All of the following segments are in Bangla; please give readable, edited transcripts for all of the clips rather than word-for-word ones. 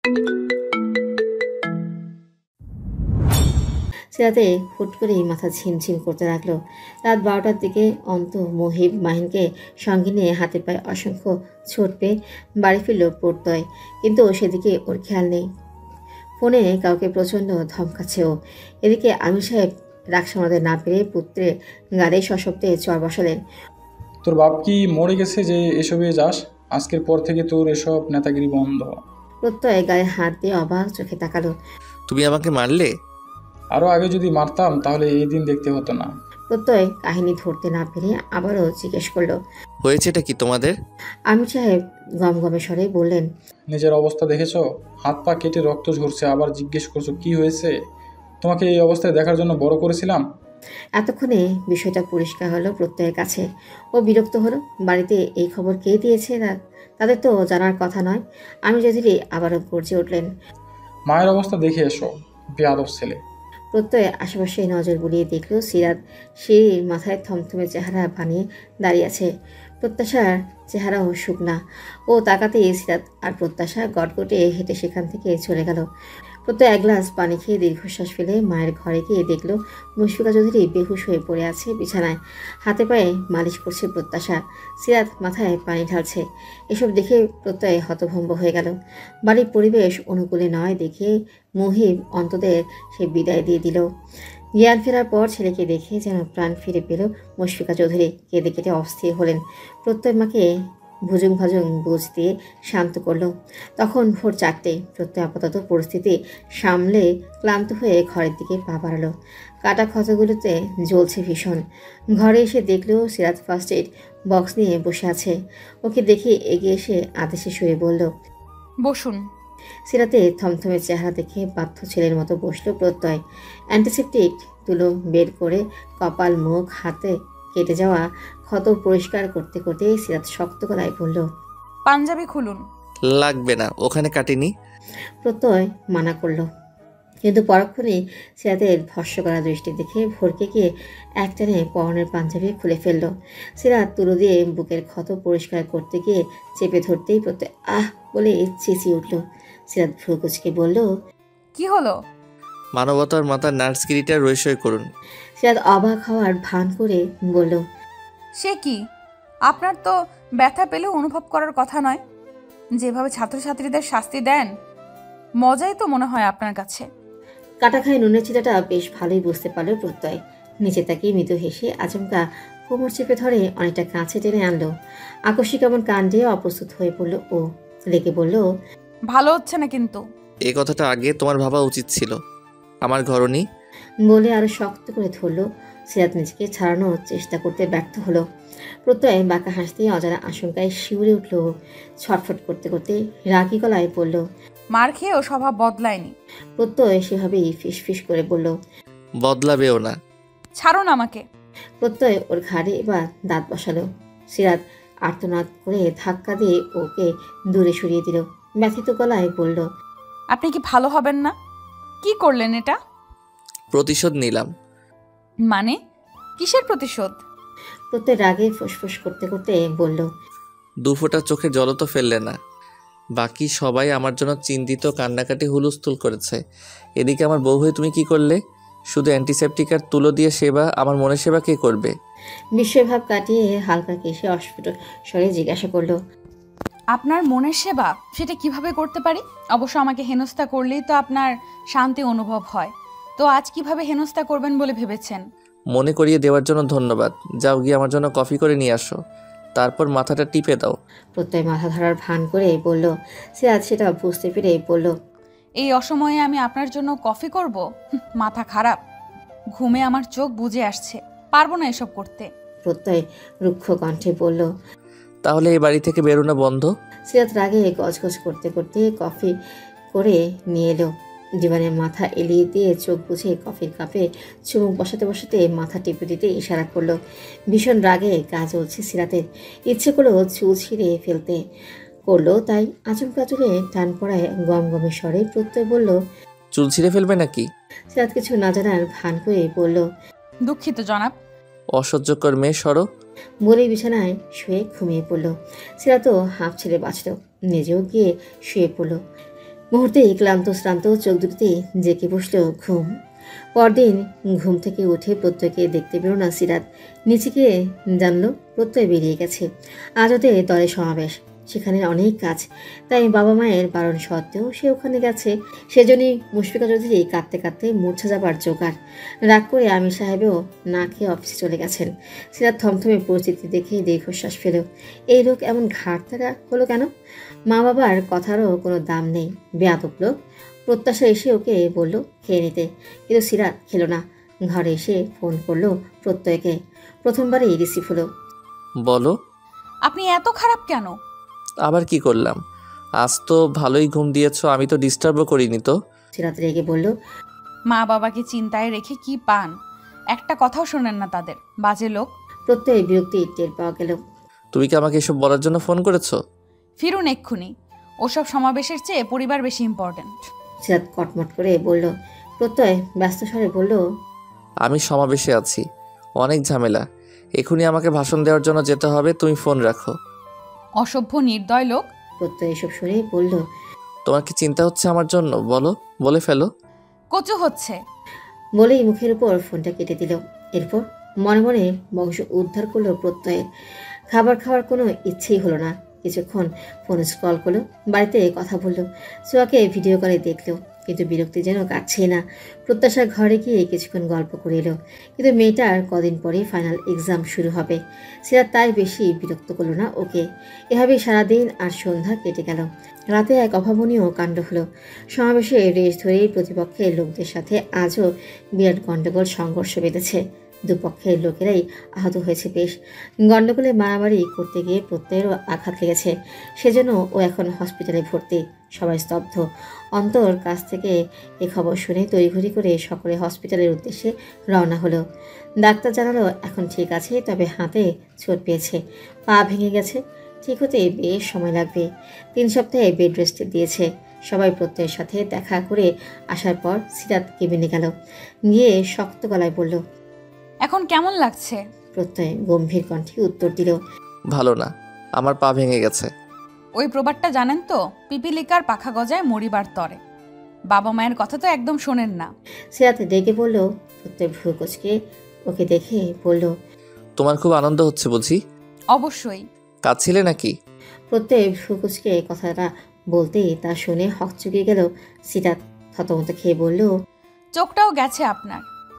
সিরাতে হুট করেই মাথা ঝিমঝিম করতে লাগলো। রাত 12টার দিকে অন্ত মহিব মাহিনকে সঙ্গে নিয়ে হাতে পায়ে অসংখ্য ছোট পেয়ে বাড়ি ফিরল প্রত্যয়, কিন্তু সেদিকে ওর খেয়াল নেই। ফোনে কাউকে প্রচণ্ড ধমকাচ্ছে ও। এদিকে আমির সাহেব রাগ সামলাতে না পেরে পুত্রের গাড়ি সশব্দে চর বসালেন। তোর বাপ কি মরে গেছে যে এসবে যাস? আজকের পর থেকে তোর এসব নেতাগিরি বন্ধ। প্রত্যয় গায়ে হাত দিয়ে অবাক চোখে তাকালো। তুমি আমাকে মারলে? আরও আগে যদি মারতাম তাহলে এই দিন দেখতে হতো না। প্রত্যয় কাহিনী ধরতে না পেরে আবারও জিজ্ঞেস করলো। হয়েছেটা কি তোমাদের? আমির সাহেব গমগমে স্বরে বললেন, নিজের অবস্থা দেখেছো? হাত পা কেটে রক্ত ঝরছে, আবার জিজ্ঞেস করছো কি হয়েছে? তোমাকে এই অবস্থায় দেখার জন্য বড় করেছিলাম। এতক্ষণে বিষয়টা পরিষ্কার হলো প্রত্যয়ের কাছে। ও বিরক্ত হলো। বাড়িতে এই খবর কে দিয়েছে তাদের তো জানার কথা নয়। আমি যদি আবারও গর্জে উঠলেন, মায়ের অবস্থা দেখে এসো, বেয়াদব ছেলে। প্রত্যয় আশেপাশে নজর বুলিয়ে দেখল সিরাত সিঁড়ির মাথায় থমথমে চেহারা বানিয়ে দাঁড়িয়ে আছে। প্রত্যাশার চেহারাও শুকনা। ও তাকাতেই সিরাত আর প্রত্যাশা গটগটে হেঁটে সেখান থেকে চলে গেল। প্রত্যয় এক গ্লাস পানি খেয়ে দীর্ঘশ্বাস ফেলে মায়ের ঘরে গিয়ে দেখল মুশফিকা চৌধুরী বেহুশ হয়ে পড়ে আছে বিছানায়। হাতে পায়ে মালিশ করছে প্রত্যাশা। সিরাত মাথায় পানি ঢালছে। এসব দেখে প্রত্যয় হতভম্ব হয়ে গেল। বাড়ির পরিবেশ অনুকূলে নয় দেখে মুহিব অন্তদের সে বিদায় দিয়ে দিল। জ্ঞান ফেরার পর ছেলেকে দেখে যেন প্রাণ ফিরে পেল মুশফিকা চৌধুরী। কেঁদে কেটে অস্থির হলেন। প্রত্যয় মাকে ভুজুং ভাজুং বুঝ দিয়ে শান্ত করল। তখন ভোর 4টে। প্রত্যয় আপাতত পরিস্থিতি সামলে ক্লান্ত হয়ে ঘরের দিকে পা বাড়ালো। কাটা ক্ষতগুলোতে জ্বলছে ভীষণ। ঘরে এসে দেখলেও সিরাত ফার্স্ট এইড বক্স নিয়ে বসে আছে। ওকে দেখে এগিয়ে এসে আদেশে সুরে বলল, বসুন। সিরাতে থমথমে চেহারা দেখে বাধ্য ছেলের মতো বসল প্রত্যয়। অ্যান্টিসেপটিক তুলো বের করে কপাল মুখ হাতে কেটে যাওয়া ক্ষত পরিষ্কার করতে করতে সিরাত শক্ত গলায় বলল, পাঞ্জাবি খুলুন। লাগবে না, ওখানে কাটিনি। প্রত্যয় মানা করল, কিন্তু পরক্ষণে সিরাতের ভস্য করা দৃষ্টি দেখে ভরকে গিয়ে একটানে পরনের পাঞ্জাবি খুলে ফেলল। সিরাত তুলো দিয়ে বুকের ক্ষত পরিষ্কার করতে গিয়ে চেপে ধরতেই প্রত্যয় আহ বলে চেঁচিয়ে উঠল। সিরাত ভ্রু কুচকে বলল, কি হলো? মানবতার মাতার নার্সগিরিটা রইসই করুন। সিরাত অবাক হওয়ার ভান করে বলল, সে কি? আপনার তো ব্যথা পেলেও অনুভব করার কথা নয়। যেভাবে ছাত্রছাত্রীদের শাস্তি দেন, মজাই তো মনে হয় আপনার কাছে। কাটা খায় নুনের চিটাটা বেশ ভালোই বুঝতে পারল প্রত্যয়। নিচে তাকিয়ে মৃদু হেসে আচমকা কোমর চেপে ধরে অনেকটা কাছে টেনে আনলো। আকস্মিক এমন কাণ্ডে অপ্রস্তুত হয়ে পড়ল ও। রেগে বলল, ভালো হচ্ছে না কিন্তু। এই কথাটা আগে তোমার ভাবা উচিত ছিল। আমার ঘরনি। বলে আরো শক্ত করে ধরল। সিরাত নিজেকে ছাড়ানোর চেষ্টা করতে ব্যর্থ হলো। প্রত্যয় বাঁকা হাসতে অজানা আশঙ্কায় শিউরে উঠল। ছটফট করতে করতে রাগী গলায় বলল, মার খেয়েও স্বভাব বদলায়নি। প্রত্যয় সেভাবেই ফিস করে বলল, বদলাবেও না। ছাড়ুন আমাকে। প্রত্যয় ওর ঘাড়ে এবার দাঁত বসালো। সিরাত আর্তনাদ করে ধাক্কা দিয়ে ওকে দূরে সরিয়ে দিল। ব্যথিত গলায় বলল, আপনি কি ভালো হবেন না? কি করলেন এটা? প্রতিশোধ নিলাম। মানে কিসের প্রতিশোধ? প্রত্যয় রাগে ফুসফুস করতে করতে বলল, 2 ফোঁটা চোখের জলও তো ফেললে না। বাকি সবাই আমার জন্য চিন্তিত, কান্নাকাটি হুলস্থুল করেছে। এদিকে আমার বউ হয়ে তুমি কি করলে? শুধু অ্যান্টিসেপটিক আর তুলো দিয়ে সেবা, আমার মনের সেবা কে করবে? বিস্ময়ভাব কাটিয়ে হালকা কেশে অস্ফুট স্বরে জিজ্ঞাসা করলো, আপনার মনের সেবা সেটা কিভাবে করতে পারি? অবশ্য আমাকে হেনস্থা করলেই তো আপনার শান্তি অনুভব হয়। তো আজ কিভাবে হেনস্থা করবেন বলে ভেবেছেন? মনে করিয়ে দেওয়ার জন্য ধন্যবাদ। যাও গিয়ে আমার জন্য কফি করে নিয়ে আসো, তারপর মাথাটা টিপে দাও। প্রত্যয় মাথা ধরার ভান করে বলল। সিরাজ সেটা বুঝতে পেরে বলল, এই অসময়ে আমি আপনার জন্য কফি করব? মাথা খারাপ। ঘুমে আমার চোখ বুজে আসছে, পারবো না এসব করতে। প্রত্যয় রুক্ষ কণ্ঠে বলল। তাহলে এই বাড়ি থেকে বেরোনো বন্ধ। সিরাজ রাগে গজগজ করতে করতে কফি করে নিয়ে এলো। জীবনে মাথা এলিয়ে দিয়ে চোখ বুঝে কফির কাপে চুমুক বসাতে বসাতে মাথা টিপে দিতে ইশারা করলো। ভীষণ রাগে গা জ্বলছে সিরাতের। ইচ্ছে করলো চুল ছিঁড়ে ফেলতে, করলো তাই। আচমকা চুলে টান পড়ায় গমগমে স্বরে প্রত্যয় বলল, চুল ছিঁড়ে ফেলবে নাকি? সিরাত কিছু না জানার ভান করে বলল, দুঃখিত জনাব। অসহ্যকর মেয়ে, সরো। বলে বিছানায় শুয়ে ঘুমিয়ে পড়ল। সিরাতও হাঁপ ছেড়ে বাঁচল। নিজেও গিয়ে শুয়ে পড়ল। মুহূর্তে ক্লান্ত শ্রান্ত চোখ দুটিতে জেঁকে বসল ঘুম। পরদিন ঘুম থেকে উঠে প্রত্যয়কে দেখতে পেল না সিরাত। নিচেকে জানলো প্রত্যয় বেরিয়ে গেছে। আজ ওদের দলে সমাবেশ, সেখানে অনেক কাজ, তাই বাবা মায়ের বারণ সত্ত্বেও সে ওখানে গেছে। সেজন্যই মুশফিকা চৌধুরী কাঁদতে কাঁদতে মূর্ছা যাবার জোগাড়। রাগ করে আমির সাহেবেও না খেয়ে অফিসে চলে গেছেন। সিরাত থমথমে পরিস্থিতি দেখে দীর্ঘশ্বাস ফেল। এই লোক এমন ঘাটতারা হলো কেন? মা বাবার কথারও কোনো দাম নেই। বেয়াদব লোক। প্রত্যাশা এসে ওকে বলল খেয়ে নিতে, কিন্তু সিরাত খেলো না। ঘরে এসে ফোন করলো প্রত্যয়কে। প্রথমবারই রিসিভ হলো। বলো। আপনি এত খারাপ কেন? আবার কি করলাম? আজ তো ভালোই ঘুম দিয়েছো, আমি তো ডিস্টার্বও করিনি তো। সিরাত রেগে বলল, মা বাবাকে চিন্তায় রেখে কি পান? একটা কথাও শোনেন না তাদের, বাজে লোক। প্রত্যয় বিরক্তি টের পাওয়া গেল। তুমি কি আমাকে এসব বলার জন্য ফোন করেছো? ফিরুন এক্ষুনি। ওসব সমাবেশের চেয়ে পরিবার বেশি ইম্পর্ট্যান্ট। সিরাত কটমট করে বলল। প্রত্যয় ব্যস্ত স্বরে বলল, আমি সমাবেশে আছি, অনেক ঝামেলা, এখনই আমাকে ভাষণ দেওয়ার জন্য যেতে হবে, তুমি ফোন রাখো। অসভ্য নির্দয় লোক। প্রত্যয় এসব শুনে বলল, তোমার কি চিন্তা হচ্ছে আমার জন্য? বলো, বলে ফেলো। কচু হচ্ছে। বলেই মুখের উপর ফোনটা কেটে দিল। এরপর মনে মনে বংশ উদ্ধার করলো প্রত্যয়ের। খাবার খাওয়ার কোনো ইচ্ছেই হলো না। কিছুক্ষণ ফোন স্ক্রল করলো, বাড়িতে কথা বললো, সোয়াকে ভিডিও কলে দেখলো, কিন্তু বিরক্তি যেন কাটছেই না। প্রত্যাশা ঘরে গিয়ে কিছুক্ষণ গল্প করে এলো, কিন্তু মেয়েটার কদিন পরে ফাইনাল এক্সাম শুরু হবে। সিরাত তাই বেশি বিরক্ত করলো না ওকে। এভাবেই সারাদিন আর সন্ধ্যা কেটে গেল। রাতে এক অভাবনীয় কাণ্ড হলো। সমাবেশে রেশ ধরেই প্রতিপক্ষের লোকদের সাথে আজও বিরাট গণ্ডগোল সংঘর্ষ বেঁধেছে। দুপক্ষের লোকেরাই আহত হয়েছে বেশ। গণ্ডগোলে মারামারি করতে গিয়ে প্রত্যয়েরও আঘাত লেগেছে। সেজন্য ও এখন হসপিটালে ভর্তি। সবাই স্তব্ধ। অন্তর কাছ থেকে এ খবর শুনে তড়িঘড়ি করে সকলে হসপিটালের উদ্দেশ্যে রওনা হলো। ডাক্তার জানালো এখন ঠিক আছে, তবে হাতে চোট পেয়েছে, পা ভেঙে গেছে, ঠিক হতে বেশ সময় লাগবে। 3 সপ্তাহে বেড রেস্ট দিয়েছে। সবাই প্রত্যয়ের সাথে দেখা করে আসার পর সিরাত কেবিনে গেল। গিয়ে শক্ত গলায় বলল, এখন কেমন লাগছে? প্রত্যয় গম্ভীর কণ্ঠে উত্তর দিল, ভালো না, আমার পা ভেঙে গেছে। ওই প্রবাদটা জানেন তো, পিপিলিকার পাখা গজায় মরিবার তরে। বাবা মায়ের কথা তো একদম শোনেন না। সিরাত ডেকে বলল। প্রত্যয় ভ্রু কুঁচকে ওকে দেখে বলল, তোমার খুব আনন্দ হচ্ছে বুঝি? অবশ্যই। কাঁদছিলে নাকি? প্রত্যয় ভ্রু কুঁচকে কথাটা বলতেই তা শুনে হকচকে গেল। সিরাত থতমত খেয়ে বলল, চোখটাও গেছে আপনার।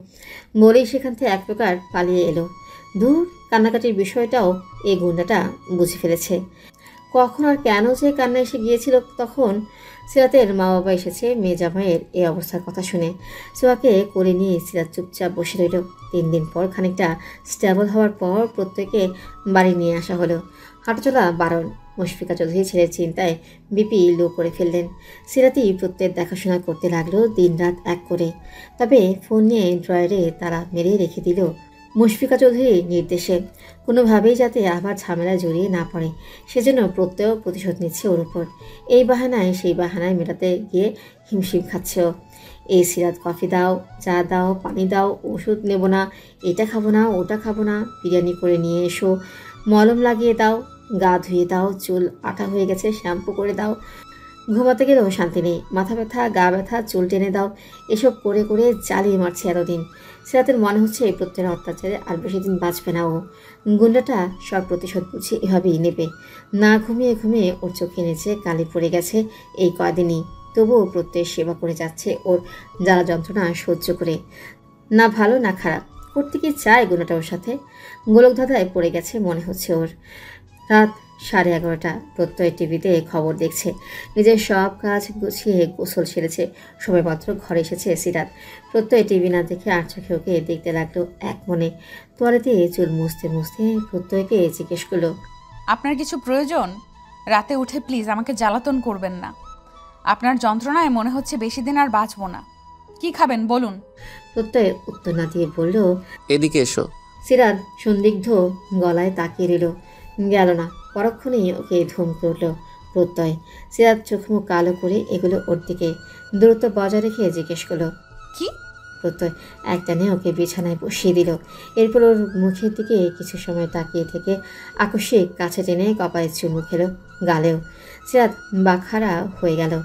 বলেই সেখান থেকে এক প্রকার পালিয়ে এলো। দূর, কান্নাকাটির বিষয়টাও এই গুন্ডাটা বুঝে ফেলেছে। কখন আর কেন যে কান্না এসে গিয়েছিল তখন। সিরাতের মা বাবা এসেছে মেয়ে জামাইয়ের এই অবস্থার কথা শুনে। সোয়াকে কোলে নিয়ে সিরাত চুপচাপ বসে রইল। 3 দিন পর খানিকটা স্টেবল হওয়ার পর প্রত্যেকে বাড়ি নিয়ে আসা হলো। হাঁটাচলা বারণ। মুশফিকা চৌধুরী ছেলের চিন্তায় বিপি লো করে ফেললেন। সিরাতই প্রত্যেক দেখাশোনা করতে লাগলো দিনরাত এক করে। তবে ফোন নিয়ে ড্রয়ারে তারা মেরে রেখে দিল মুশফিকা চৌধুরীর নির্দেশে, কোনোভাবেই যাতে আবার ঝামেলায় জড়িয়ে না পড়ে। সেজন্য প্রত্যেক প্রতিশোধ নিচ্ছে ওর উপর। এই বাহানায় সেই বাহানায় মেটাতে গিয়ে হিমশিম খাচ্ছে ও। এই সিরাত কফি দাও, চা দাও, পানি দাও, ওষুধ নেব না, এটা খাবো না, ওটা খাবো না, বিরিয়ানি করে নিয়ে এসো, মলম লাগিয়ে দাও, গা ধুয়ে দাও, চুল আঠা হয়ে গেছে শ্যাম্পু করে দাও। ঘুমাতে গেলেও শান্তি নেই, মাথা ব্যথা, গা ব্যথা, চুল টেনে দাও। এসব করে করে জ্বালিয়ে মারছে এতদিন। সিরাতের মনে হচ্ছে এই প্রত্যেকের অত্যাচারে আর বেশি দিন বাঁচবে না ও। গুন্ডাটা সব প্রতিশোধ বুঝে এভাবেই নেবে। না ঘুমিয়ে ঘুমিয়ে ওর চোখে নিচে কালি পড়ে গেছে এই কয়দিনই। তবুও প্রত্যেক সেবা করে যাচ্ছে ওর জ্বালা যন্ত্রণা সহ্য করে। না ভালো না খারাপ, করতে কি চায় গুন্ডাটা ওর সাথে? গোলকধাঁধায় পড়ে গেছে মনে হচ্ছে ওর। রাত 11:30। প্রত্যয় টিভিতে খবর দেখছে। নিজের সব কাজ গুছিয়ে গোসল সেরেছে। সবেমাত্র ঘরে এসেছে সিরাত। প্রত্যয় টিভি না দেখে আর চোখে ওকে দেখতে লাগলো এক মনে। তোয়ালেতে চুল মুছতে মুছতে প্রত্যয়কে জিজ্ঞেস করলো, আপনার কিছু প্রয়োজন? রাতে উঠে প্লিজ আমাকে জ্বালাতন করবেন না। আপনার যন্ত্রণায় মনে হচ্ছে বেশি দিন আর বাঁচবো না। কি খাবেন বলুন? প্রত্যয় উত্তর না দিয়ে বলল। এদিকে এসো। সিরাত সন্দিগ্ধ গলায় তাকিয়ে রইল। গেল না। পরক্ষণেই ওকে ধমকে উঠল প্রত্যয়। সিরাত চোখ মুখ কালো করে এগুলো ওর দিকে দূরত্ব বজায় রেখে জিজ্ঞেস করলো, কি? প্রত্যয় একটানে ওকে বিছানায় বসিয়ে দিল। এরপর ওর মুখের দিকে কিছু সময় তাকিয়ে থেকে আকস্মিক কাছে টেনে কপালে চুমু খেলো, গালেও। সিরাত বাখারা হয়ে গেল।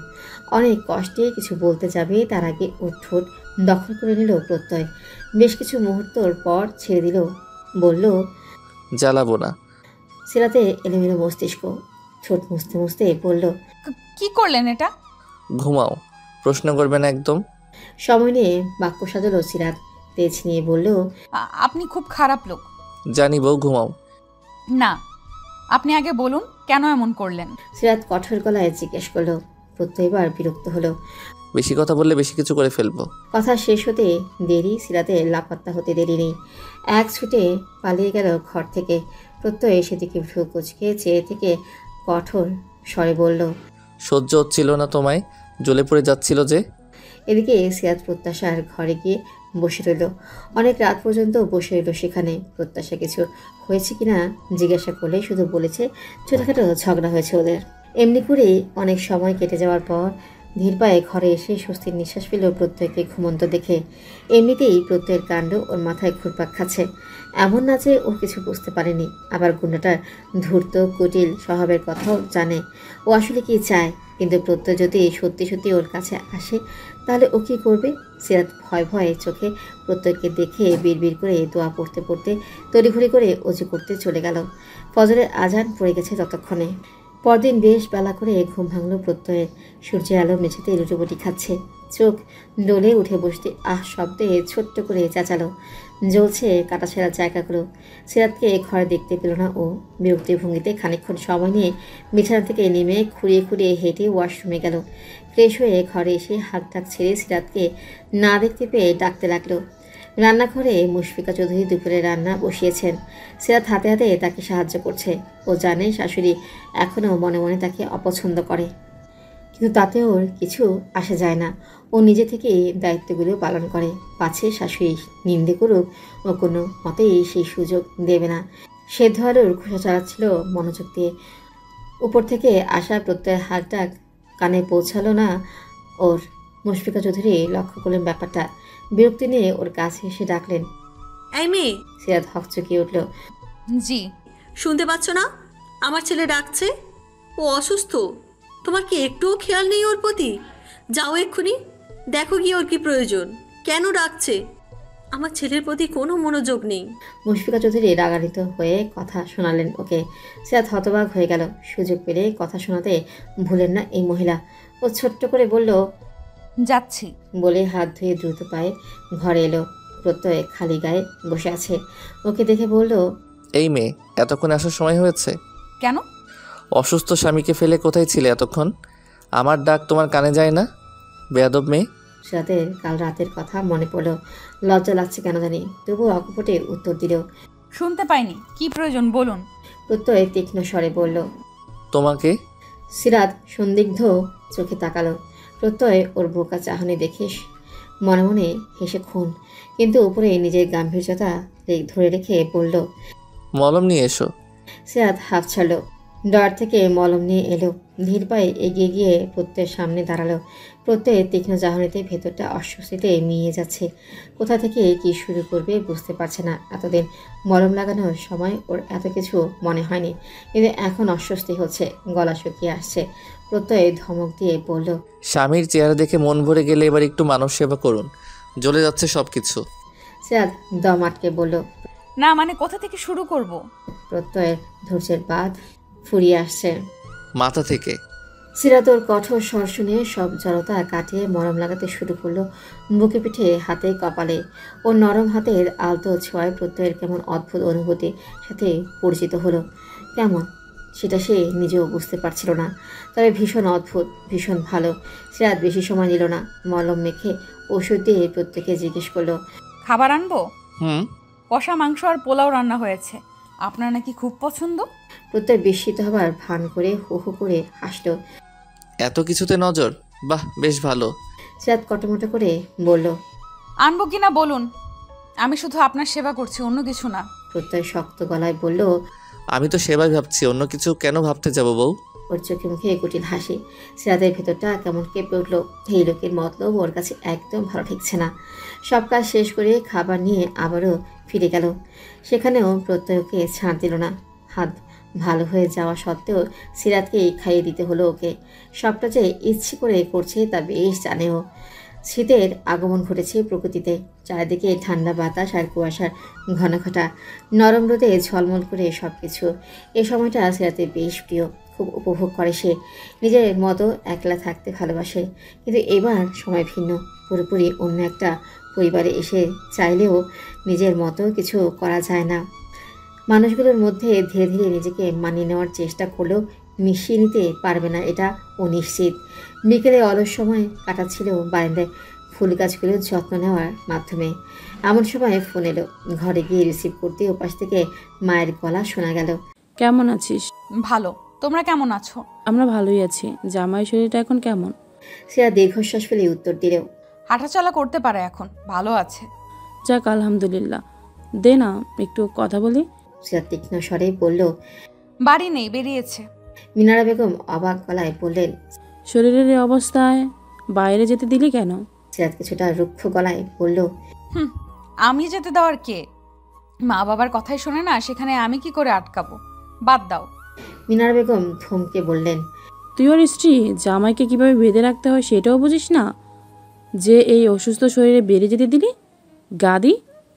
অনেক কষ্টে কিছু বলতে যাবে তার আগে ওর ঠোঁট দখল করে নিল প্রত্যয়। বেশ কিছু মুহূর্তর পর ছেড়ে দিল, বলল, জ্বালাবো না। সিরাতে এলোমেলো মস্তিষ্ক, ঠোঁট মুছতে মুছতে বলল, কি করলেন এটা? ঘুমাও, প্রশ্ন করবে না একদম। সময় নিয়ে বাক্য সাজালো সিরাত, তেজ নিয়ে বলল, আপনি খুব খারাপ লোক। জানি বউ, ঘুমাও। না, আপনি আগে বলুন কেন এমন করলেন? সিরাত কঠোর গলায় জিজ্ঞেস করলো। প্রত্যয় এবার বিরক্ত হলো। বেশি কথা বললে বেশি কিছু করে ফেলবো। কথা শেষ হতে দেরি, সিরাতে লাপাত্তা হতে দেরি নেই। এক ছুটে পালিয়ে গেল ঘর থেকে। প্রত্যয় সেদিকে ভ্রু কুচকে চেয়ে থেকে কঠোর স্বরে বলল, সহ্য হচ্ছিল না তোমায়, জ্বলে পড়ে যাচ্ছিল যে। এদিকে সিরাত প্রত্যাশার ঘরে গিয়ে বসে রইল। অনেক রাত পর্যন্ত বসে রইল সেখানে। প্রত্যাশা কিছু হয়েছে কিনা জিজ্ঞাসা করলে শুধু বলেছে ছোটখাটো ঝগড়া হয়েছে ওদের। এমনি করেই অনেক সময় কেটে যাওয়ার পর ধীর পায়ে ঘরে এসে স্বস্তির নিঃশ্বাস পেল প্রত্যয়কে ঘুমন্ত দেখে। এমনিতেই প্রত্যয়ের কাণ্ড ওর মাথায় ঘুরপাক খাচ্ছে। এমন না যে ও কিছু বুঝতে পারেনি, আবার গুন্ডাটার ধূর্ত কুটিল স্বভাবের কথাও জানে। ও আসলে কি চায়, কিন্তু প্রত্যয় যদি সত্যি সত্যি ওর কাছে আসে তাহলে ও কী করবে? সিরাত ভয় ভয়ে চোখে প্রত্যয়কে দেখে বিড়বিড় করে দোয়া পড়তে পড়তে তড়িঘড়ি করে অজু করতে চলে গেল। ফজরের আজান পড়ে গেছে ততক্ষণে। পরদিন বেশ বেলা করে ঘুম ভাঙল প্রত্যয়ের। সূর্যের আলো মেঝেতে রুটিবুটি খাচ্ছে। চোখ ডলে উঠে বসতে আহ শব্দে ছোট্ট করে চেঁচালো। জ্বলছে কাটাছেঁড়া জায়গাগুলো। সিরাতকে ঘরে দেখতে পেল না ও। বিরক্তির ভঙ্গিতে খানিকক্ষণ সময় নিয়ে বিছানা থেকে নেমে খুঁড়িয়ে খুঁড়িয়ে হেঁটে ওয়াশরুমে গেল। ফ্রেশ হয়ে ঘরে এসে হাত ঢাক ছেড়ে সিরাতকে না দেখতে পেয়ে ডাকতে লাগলো। রান্নাঘরে মুশফিকা চৌধুরী দুপুরে রান্না বসিয়েছেন। সিরাত হাতে হাতে তাকে সাহায্য করছে। ও জানে শাশুড়ি এখনও মনে মনে তাকে অপছন্দ করে, কিন্তু তাতে ওর কিছু আসে যায় না। ও নিজে থেকেই দায়িত্বগুলো পালন করে। পাছে শাশুড়ি নিন্দে করুক, ও কোনো মতেই সেই সুযোগ দেবে না। সেদ্ধ আলুর খোসা চালাচ্ছিল মনোযোগ দিয়ে। উপর থেকে আসা প্রত্যয়ের হাতটা কানে পৌঁছালো না ওর। মুশফিকা চৌধুরী লক্ষ্য করলেন ব্যাপারটা। বিরক্তি নিয়ে ওর কাছে এসে ডাকলেন, এই মেয়ে, সিরাত হকচকিয়ে উঠল। জি। শুনতে পাচ্ছ না? আমার ছেলে ডাকছে। ও অসুস্থ। তোমার কি একটুও খেয়াল নেই ওর প্রতি? যাও এক্ষুনি, দেখো গিয়ে ওর কি প্রয়োজন, কেন ডাকছে। আমার ছেলের প্রতি কোনো মনোযোগ নেই। মুশফিকা চৌধুরী রাগান্বিত হয়ে কথা শোনালেন ওকে। সিরাত হতবাক হয়ে গেল। সুযোগ পেলে কথা শোনাতে ভুলেন না এই মহিলা। ও ছোট্ট করে বলল, যাচ্ছি। বলে হাত ধুয়ে দ্রুত পায়ে ঘরে এলো। প্রত্যয় খালি গায়ে বসে আছে। ওকে দেখে বলল, এই মেয়ে, এতক্ষণ আসার সময় হয়েছে? কেন? অসুস্থ স্বামীকে ফেলে কোথায় ছিলে এতক্ষণ? আমার ডাক তোমার কানে যায় না, বেয়াদব মেয়ে? সিরাতের কাল রাতের কথা মনে পড়ল। লজ্জা লাগছে কেন জানি, তবুও অকপটে উত্তর দিল। শুনতে পাইনি, কি প্রয়োজন বলুন। প্রত্যয় তীক্ষ্ণ স্বরে বলল, তোমাকে। সিরাত সন্দিগ্ধ চোখে তাকালো। প্রত্যয় ওর বোকা চাহনি দেখে মনে মনে হেসে খুন, কিন্তু উপরে নিজের গাম্ভীর্যতা ধরে রেখে বলল, মলম নিয়ে এসো। সিরাত হাফ ছাড়ল। ডর থেকে মলম নিয়ে এলো। ধীর পায়ে এগিয়ে গিয়ে প্রত্যয়ের সামনে দাঁড়ালো। প্রত্যয়ের তীক্ষ্ণ চাহনিতে ভেতরটা অস্বস্তিতে মিয়ে যাচ্ছে। কোথা থেকে কি শুরু করবে বুঝতে পারছে না। এতদিন মলম লাগানোর সময় ওর এত কিছু মনে হয়নি, কিন্তু এখন অস্বস্তি হচ্ছে, গলা শুকিয়ে আসছে। প্রত্যয় ধমক দিয়ে বলল, স্বামীর চেহারা দেখে মন ভরে গেলে এবার একটু মানব সেবা করুন, জ্বলে যাচ্ছে সব কিছু। সিরাত দম আটকে বলল, না মানে কোথা থেকে শুরু করব? প্রত্যয়ের ধৈর্যের বাঁধ ফুরিয়ে আসছে। মাথা থেকে। সিরাত ওর কঠোর স্বর শুনে সব জড়তা কাটিয়ে মলম লাগাতে শুরু করলো বুকে পিঠে হাতে কপালে। ওর নরম হাতের আলতো ছোঁয়ায় প্রত্যয়ের কেমন অদ্ভুত অনুভূতির সাথে পরিচিত হলো। কেমন সেটা সে নিজেও বুঝতে পারছিল না, তবে ভীষণ অদ্ভুত, ভীষণ ভালো। সিরাত বেশি সময় নিল না। মলম মেখে ওষুধ দিয়ে প্রত্যেককে জিজ্ঞেস করলো, খাবার আনবো? হুম। কষা মাংস আর পোলাও রান্না হয়েছে, আপনার নাকি খুব পছন্দ। প্রত্যয় বিস্মিত হবার ভান করে হু হু করে হাসলো। এত কিছুতে নজর, বাহ বেশ ভালো। সিরাত কটমটো করে বলল, আনবো কিনা বলুন, আমি শুধু আপনার সেবা করছি, অন্য কিছু না। প্রত্যয় শক্ত গলায় বলল, আমি তো সেবাই ভাবছি, অন্য কিছু কেন ভাবতে যাব বউ? ওর চোখে মুখে কুটিল হাসি। সিরাতের ভেতরটা কেমন কেঁপে উঠল। এই লোকের মতলব ওর কাছে একদম ভালো ঠেকছে না। সব কাজ শেষ করে খাবার নিয়ে আবারও ফিরে গেল। সেখানেও প্রত্যয়কে ছাড় দিল না। হাত ভালো হয়ে যাওয়া সত্ত্বেও সিরাতকেই খাইয়ে দিতে হলো ওকে। সবটা যে ইচ্ছে করে করছে তা বেশ জানেও। শীতের আগমন ঘটেছে প্রকৃতিতে। চারিদিকে ঠান্ডা বাতাস আর কুয়াশার ঘনঘটা, নরম রোদে ঝলমল করে সব কিছু। এই সময়টা সিরাতের বেশ প্রিয়, খুব উপভোগ করে সে। নিজের মতো একলা থাকতে ভালোবাসে, কিন্তু এবার সময় ভিন্ন। পুরোপুরি অন্য একটা পরিবারে এসে চাইলেও নিজের মতো কিছু করা যায় না। মানুষগুলোর মধ্যে ধীরে ধীরে নিজেকে মানিয়ে নেওয়ার চেষ্টা করলেও মিশিয়ে নিতে পারবে না, এটা ও নিশ্চিত। বিকেলে অলস সময় কাটাচ্ছিল বারান্দায় ফুল গাছগুলোর যত্ন নেওয়ার মাধ্যমে। এমন সময় ফোন এলো। ঘরে গিয়ে রিসিভ করতে ওপাশ থেকে মায়ের গলা শোনা গেল। কেমন আছিস? ভালো। তোমরা কেমন আছো? আমরা ভালোই আছি। জামাই শরীরটা এখন কেমন? সেরা দীর্ঘশ্বাস ফেলে উত্তর দিল। হাঁটাচলা করতে পারে এখন, ভালো আছে। যাক আলহামদুলিল্লাহ। দে না একটু কথা বলি। সেরা তীক্ষ্ণ স্বরে বলল। বাড়ি নেই, বেরিয়েছে। মিনারা বেগম অবাক গলায় বললেন। শরীরের এই অবস্থায় বাইরে যেতে দিলি কেন? সিরাত কিছুটা রুক্ষ গলায় বলল। আমি যেতে দেওয়ার কে? মা বাবার কথাই শোনে না, সেখানে আমি কি করে আটকাবো? বাদ দাও। মিনারা বেগম থমকে বললেন। তুই ওর স্ত্রী, জামাইকে কিভাবে বেঁধে রাখতে হয় সেটাও বুঝিস না, যে এই অসুস্থ শরীরে বেরিয়ে যেতে দিলি? গাদি,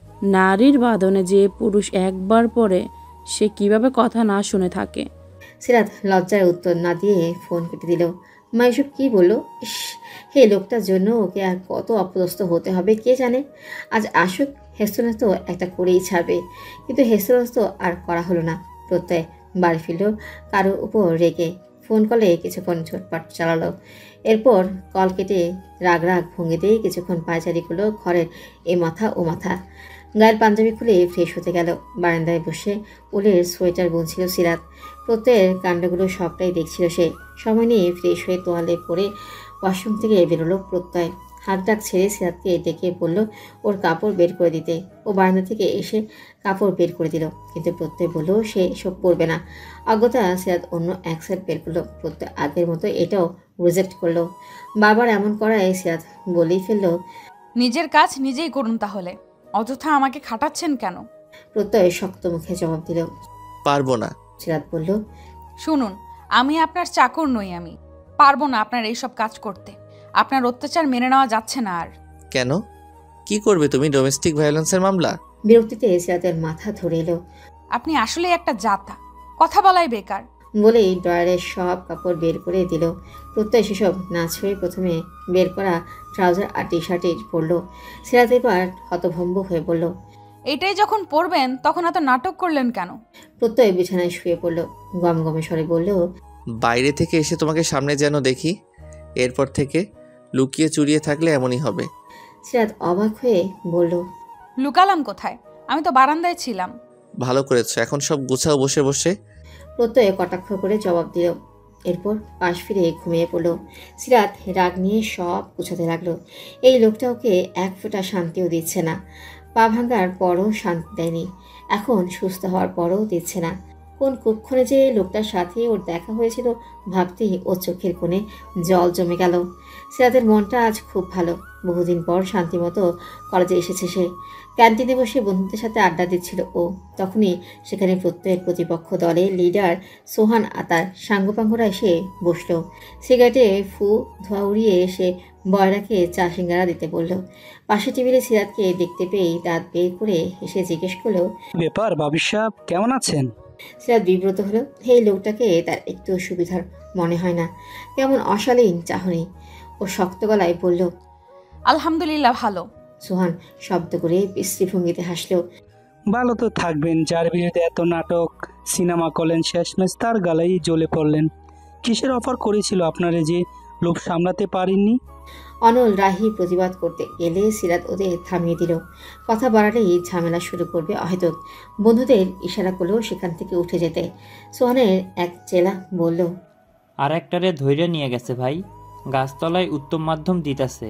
নারীর বাঁধনে যে পুরুষ একবার পরে সে কিভাবে কথা না শুনে থাকে। সিরাত লজ্জার উত্তর না দিয়ে ফোন কেটে দিল। মা এসব কী বললো? ইস, হে লোকটার জন্য ওকে আর কত অপদস্থ হতে হবে কে জানে। আজ আসুক, হেস্তনেস্ত একটা করেই ছাড়বে। কিন্তু হেস্তনেস্ত আর করা হলো না। প্রত্যয় বাড়ি ফিরল কারো উপর রেগে। ফোন কলে কিছুক্ষণ ঝটপট চালালো। এরপর কল কেটে রাগ রাগ ভঙ্গিতেই কিছুক্ষণ পায়চারি করলো ঘরের এ মাথা ও মাথা। গায়ের পাঞ্জাবি খুলে ফ্রেশ হতে গেল। বারান্দায় বসে উলের সোয়েটার বুনছিল সিরাত। প্রত্যয়ের কাণ্ডগুলো সবটাই দেখছিল সে। সময় নিয়ে ফ্রেশ হয়ে তোয়ালে পরে ওয়াশরুম থেকে বেরোলো প্রত্যয়। হাত ডাক ছেড়ে সিরাতকে ডেকে বলল ওর কাপড় বের করে দিতে। ও বারান্দা থেকে এসে কাপড় বের করে দিল, কিন্তু প্রত্যয় বলল সে এসব পরবে না। অজ্ঞতা সিরাত অন্য এক সেট বের করলো। প্রত্যয় আগের মতো এটাও রিজেক্ট করলো। বারবার এমন করায় সিরাত বলেই ফেললো, নিজের কাজ নিজেই করুন তাহলে, অযথা আমাকে খাটাচ্ছেন কেন? প্রত্যয় শক্ত মুখে জবাব দিল। পারবো না। সিরাত বলল, শুনুন, আমি আপনার চাকর নই, আমি পারবো না আপনার এইসব কাজ করতে। আপনার অত্যাচার মেনে নেওয়া যাচ্ছে না আর। কেন? কি করবে তুমি? ডোমেস্টিক ভায়োলেন্সের মামলা? বিরক্তিতে সিরাতের মাথা ধরে এলো। আপনি আসলে একটা জাতা, কথা বলাই বেকার। বলেই ড্রয়ারের সব কাপড় বের করে দিল। প্রত্যয় সেসব না ছুঁয়ে প্রথমে বের করা ট্রাউজার আর টি শার্টই পরলো। সিরাত এবার হতভম্ব হয়ে বলল, এটাই যখন পড়বেন তখন এত নাটক করলেন কেন? প্রত্যয় বিছানায় শুয়ে পড়ল। গমগমে স্বরে বলল, বাইরে থেকে এসে তোমাকে সামনে যেন দেখি, এরপর থেকে লুকিয়ে চুরিয়ে থাকলে এমনই হবে। সিরাত অবাক হয়ে বলল, লুকালাম কোথায়? আমি তো বারান্দায় ছিলাম। ভালো করেছো, এখন সব গুছাও বসে বসে। প্রত্যয় কটাক্ষ করে জবাব দিল। এরপর পাশ ফিরে ঘুমিয়ে পড়ল। সিরাত রাগ নিয়ে সব গুছাতে লাগলো। এই লোকটা ওকে এক ফোঁটা শান্তিও দিচ্ছে না। পা ভাঙার পরও শান্তি দেয়নি, এখন সুস্থ হওয়ার পরও দিচ্ছে না। কোন কুক্ষণে যে লোকটার সাথে ওর দেখা হয়েছিল ভাবতেই ওর চোখের কোণে জল জমে গেল। সিরাতের মনটা আজ খুব ভালো। বহুদিন পর শান্তিমতো কলেজে এসেছে সে। ক্যান্টিনে বসে বন্ধুদের সাথে আড্ডা দিচ্ছিল ও। তখনই সেখানে প্রত্যয়ের প্রতিপক্ষ দলের লিডার সোহান আতার সাঙ্গপাঙ্গরা এসে বসল। সিগারেটে ফু ধোয়া উড়িয়ে এসে বয়রাকে চা সিঙ্গারা দিতে বলল। পাশে টেবিলে সিরাতকে দেখতে পেয়েই দাঁত বের করে এসে জিজ্ঞেস করলো, ব্যাপার বাবির সাহেব, কেমন আছেন? সিরাত বিব্রত হলো। এই লোকটাকে তার একটু সুবিধার মনে হয় না। কেমন অশালীন চাহনি। ও শক্ত গলায় বলল, আলহামদুলিল্লাহ ভালো। সোহান শব্দ করে বিশ্রীভঙ্গিতে হাসলো। ভালো তো থাকবেন, যার বিরুদ্ধে এত নাটক সিনেমা করলেন, শেষমেশ তার গালেই জ্বলে পড়লেন। কিসের অফার করেছিল আপনারে যে লোভ সামলাতে পারেননি? অনল রাহি প্রতিবাদ করতে গেলে সিরাত ওদের থামিয়ে দিল। কথা বাড়ালেই ঝামেলা শুরু করবে অহেতুক। বন্ধুদের ইশারা করলেও সেখান থেকে উঠে যেতে। সোহানের এক চেলা বলল, আর একটারে ধৈর্য নিয়ে গেছে ভাই, গাছতলায় উত্তম মাধ্যম দিতেছে।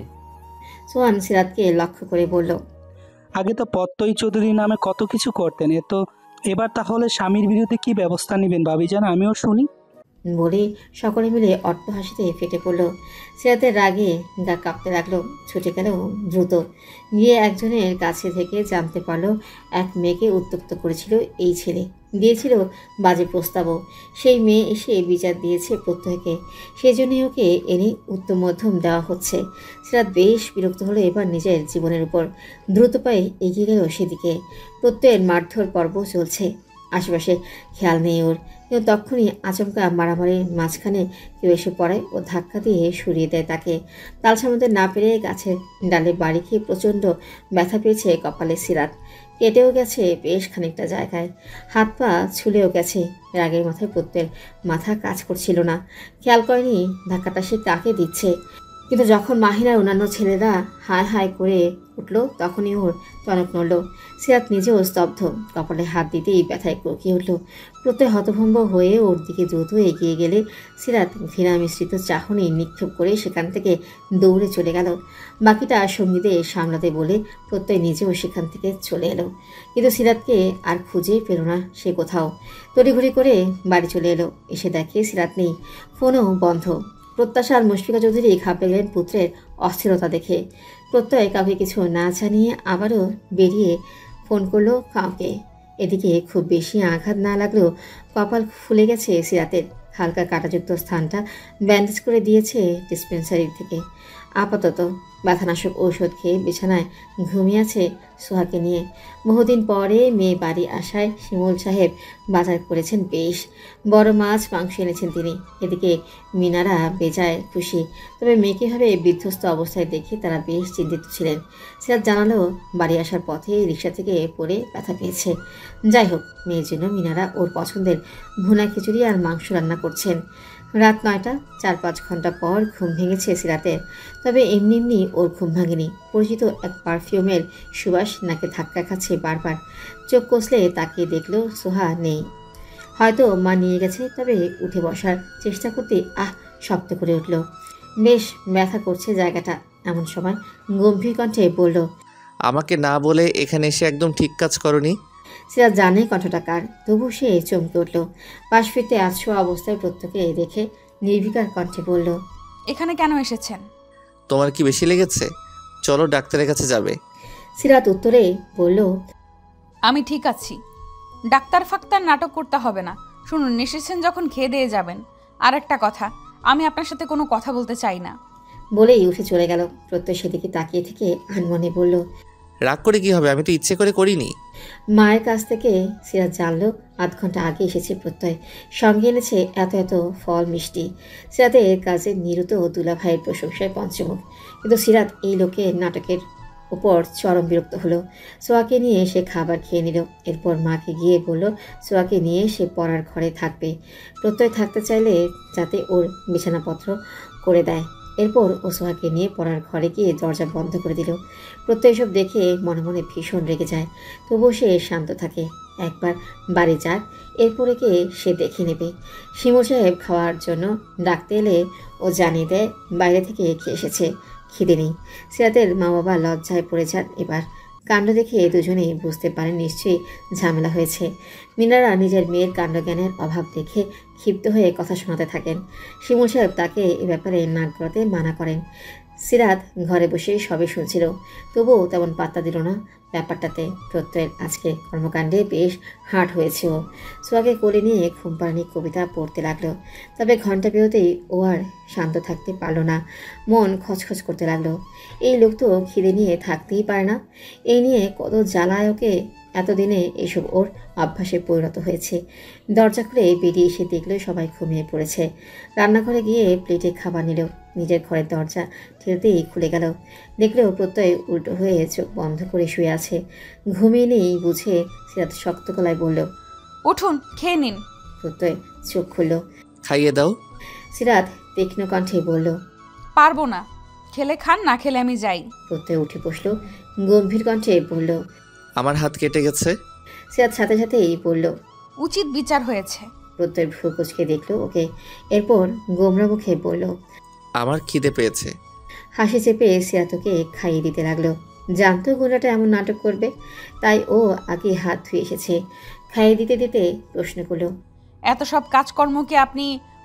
সোহান সিরাতকে লক্ষ্য করে বলল, আগে তো পত্তই চৌধুরী নামে কত কিছু করতেন, এবার তাহলে স্বামীর বিরুদ্ধে কি ব্যবস্থা নেবেন ভাবিজান, আমিও শুনি। বলেই সকলে মিলে অট্ট হাসিতে ফেটে পড়ল। সিরাতের রাগে গা কাঁপতে লাগলো। ছুটে গেল দ্রুত, গিয়ে একজনের কাছে থেকে জানতে পারলো এক মেয়েকে উত্ত্যক্ত করেছিল এই ছেলে, দিয়েছিল বাজে প্রস্তাবও। সেই মেয়ে এসে বিচার দিয়েছে প্রত্যয়কে, সেই জন্যই ওকে এনে উত্তম মধ্যম দেওয়া হচ্ছে। সিরাত বেশ বিরক্ত হলো এবার নিজের জীবনের উপর। দ্রুত পায়ে এগিয়ে গেল সেদিকে। প্রত্যয়ের মারধর পর্ব চলছে, আশেপাশে খেয়াল নেই ওর। কিন্তু তখনই আচমকা মারামারির মাঝখানে কেউ এসে পড়ে ও ধাক্কা দিয়ে সরিয়ে দেয় তাকে। তাল সামলাতে না পেরে গাছের ডালে বাড়ি খেয়ে প্রচণ্ড ব্যথা পেয়েছে কপালে সিরাত। কেটেও গেছে বেশ খানিকটা জায়গায়, হাত পা ছুলেও গেছে। রাগের মাথায় প্রত্যয়ের মাথা কাজ করছিল না, খেয়াল করেনি ধাক্কাটা সে কাকে দিচ্ছে। কিন্তু যখন মাহিনার অন্যান্য ছেলেরা হায় হায় করে উঠল তখনই ওর টনক নড়ল। সিরাত নিজেও স্তব্ধ, কপালে হাত দিতেই ব্যথায় কুঁকিয়ে উঠল। প্রত্যয় হতভম্ব হয়ে ওর দিকে দ্রুত এগিয়ে গেলে সিরাত ঘৃণা মিশ্রিত চাহনি নিক্ষেপ করে সেখান থেকে দৌড়ে চলে গেল। বাকিটা সঙ্গীদের সামলাতে বলে প্রত্যয় নিজেও সেখান থেকে চলে এলো। কিন্তু সিরাতকে আর খুঁজে পেল না সে কোথাও। তড়িঘড়ি করে বাড়ি চলে এলো, এসে দেখে সিরাত নেই, ফোনও বন্ধ। প্রত্যাশা আর মুশফিকা চৌধুরী ঘাবড়ে গেলেন পুত্রের অস্থিরতা দেখে। প্রত্যয় কাউকে কিছু না জানিয়ে আবারও বেরিয়ে ফোন করলো কাউকে। এদিকে খুব বেশি আঘাত না লাগলেও কপাল ফুলে গেছে সিরাতের। হালকা কাঁটাযুক্ত স্থানটা ব্যান্ডেজ করে দিয়েছে ডিসপেন্সারি থেকে। আপাতত ব্যথানাশক ঔষধ খেয়ে বিছানায় ঘুমিয়ে আছে সোহাকে নিয়ে। বহুদিন পরে মেয়ে বাড়ি আসায় শিমুল সাহেব বাজার করেছেন বেশ। বড় মাছ মাংস এনেছেন তিনি। এদিকে মিনারা বেজায় খুশি, তবে মেয়েকে ভাবে বিধ্বস্ত অবস্থায় দেখে তারা বেশ চিন্তিত ছিলেন। সিরাত জানালো বাড়ি আসার পথে রিক্সা থেকে পড়ে ব্যথা পেয়েছে। যাই হোক, মেয়ের জন্য মিনারা ওর পছন্দের ভুনা খিচুড়ি আর মাংস রান্না করছেন। রাত 9টা, 4-5 ঘন্টা পর ঘুম ভেঙেছে সিরাতের। তবে এমনি এমনি ওর ঘুম ভাঙেনি। পরিচিত এক পারফিউমের সুবাস নাকে ধাক্কা খাচ্ছে বারবার। চোখ কষলে তাকিয়ে দেখলো সোহা নেই। হয়তো মা নিয়ে গেছে। তবে উঠে বসার চেষ্টা করতে শক্ত করে উঠল। বেশ ব্যথা করছে জায়গাটা। এমন সময় গম্ভীর কণ্ঠে বলল, আমাকে না বলে এখানে এসে একদম ঠিক কাজ করনি। সিরাত জানে কণ্ঠটা কার, তবু সে চমকে উঠল। পাশ ফিরতে আছোয়া অবস্থায় প্রত্যেকে দেখে নির্বিকার কণ্ঠে বলল, এখানে কেন এসেছেন? তোমার কি বেশি লেগেছে? চলো ডাক্তারের কাছে যাবে। সিরাত উত্তরে বলল, আমি ঠিক আছি, ডাক্তার ফাক্তার নাটক করতে হবে না। শুনুন, এসেছেন যখন খেয়ে দিয়ে যাবেন। আর একটা কথা, আমি আপনার সাথে কোনো কথা বলতে চাই না। বলেই উঠে চলে গেল। প্রত্যয় সেদিকে তাকিয়ে থেকে আনমনে বলল, রাগ করে কি হবে? আমি তো ইচ্ছে করে করিনি। মায়ের কাছ থেকে সিরাত জানলো 8 ঘন্টা আগে এসেছে প্রত্যয়। সঙ্গে এনেছে এত এত ফল মিষ্টি। সিরাতের কাজে নিরত দুলা ভাইয়ের প্রশংসায় পঞ্চমুখ। কিন্তু সিরাত এই লোকের নাটকের উপর চরম বিরক্ত হলো। সোয়াকে নিয়ে সে খাবার খেয়ে নিল। এরপর মাকে গিয়ে বলল সোয়াকে নিয়ে সে পড়ার ঘরে থাকবে। প্রত্যয় থাকতে চাইলে যাতে ওর বিছানাপত্র করে দেয়। এরপর ও সোহাকে নিয়ে পড়ার ঘরে গিয়ে দরজা বন্ধ করে দিল। প্রত্যয় এসব দেখে মনে মনে ভীষণ রেগে যায়। তবুও সে শান্ত থাকে। একবার বাড়ি যাক, এরপরে কে সে দেখে নেবে। শিমুল সাহেব খাওয়ার জন্য ডাকতে এলে ও জানিয়ে দেয় বাইরে থেকে খেয়ে এসেছে, খিদে নেই। সিরাতের মা বাবা লজ্জায় পড়ে যান। এবার কাণ্ড দেখে দুজনেই বুঝতে পারেন নিশ্চয়ই ঝামেলা হয়েছে। মিনারা নিজের মেয়ের কাণ্ডজ্ঞানের অভাব দেখে ক্ষিপ্ত হয়ে কথা শোনাতে থাকেন। শিমুল সাহেব তাকে এ ব্যাপারে নাক গলাতে মানা করেন। সিরাত ঘরে বসে সবে শুনছিল, তবুও তেমন পাত্তা দিল না ব্যাপারটাতে। প্রত্যয়ের আজকে কর্মকাণ্ডে বেশ হার্ট হয়েছে ও। সোয়াকে কোলে নিয়ে ঘুম পাড়ানি কবিতা পড়তে লাগলো। তবে ঘন্টা পেরোতেই ও আর শান্ত থাকতে পারল না। মন খচখচ করতে লাগলো। এই লোক তো খিদে নিয়ে থাকতেই পারে না। এই নিয়ে কত জ্বালায় ওকে। এতদিনে এসব ওর অভ্যাসে পরিণত হয়েছে। দরজা খুলে বেরিয়ে এসে দেখলো সবাই ঘুমিয়ে পড়েছে। রান্নাঘরে গিয়ে প্লেটে খাবার নিল। নিজের ঘরের দরজা ঠেলতেই খুলে গেল। দেখলেও প্রত্যয় উল্টো হয়ে চোখ বন্ধ করে শুয়ে আছে। ঘুমিয়ে নেই বুঝে সিরাত শক্ত গলায় বলল, উঠুন, খেয়ে নিন। প্রত্যয় চোখ খুলল। খাইয়ে দাও। সিরাত তীক্ষ্ণ কণ্ঠে বলল, পারবো না, খেলে খান, না খেলে আমি যাই। প্রত্যয় উঠে বসল। গম্ভীর কণ্ঠে বলল, আমার হাত কেটে গেছে। সিরাত সাথে সাথেই বলল, উচিত বিচার হয়েছে। প্রত্যয় ভ্রু কুঁচকে দেখলো ওকে। এরপর গোমরা মুখে বলল, আমার খিদে পেয়েছে। হাসি চেপে সিরাতকে খাইয়ে দিতে লাগলো। জানতো গুণাটা এমন নাটক করবে, তাই ও আগে হাত ধুয়ে এসেছে। খাইয়ে দিতে দিতে প্রশ্ন করলো, এত সব কাজকর্ম কি আপনি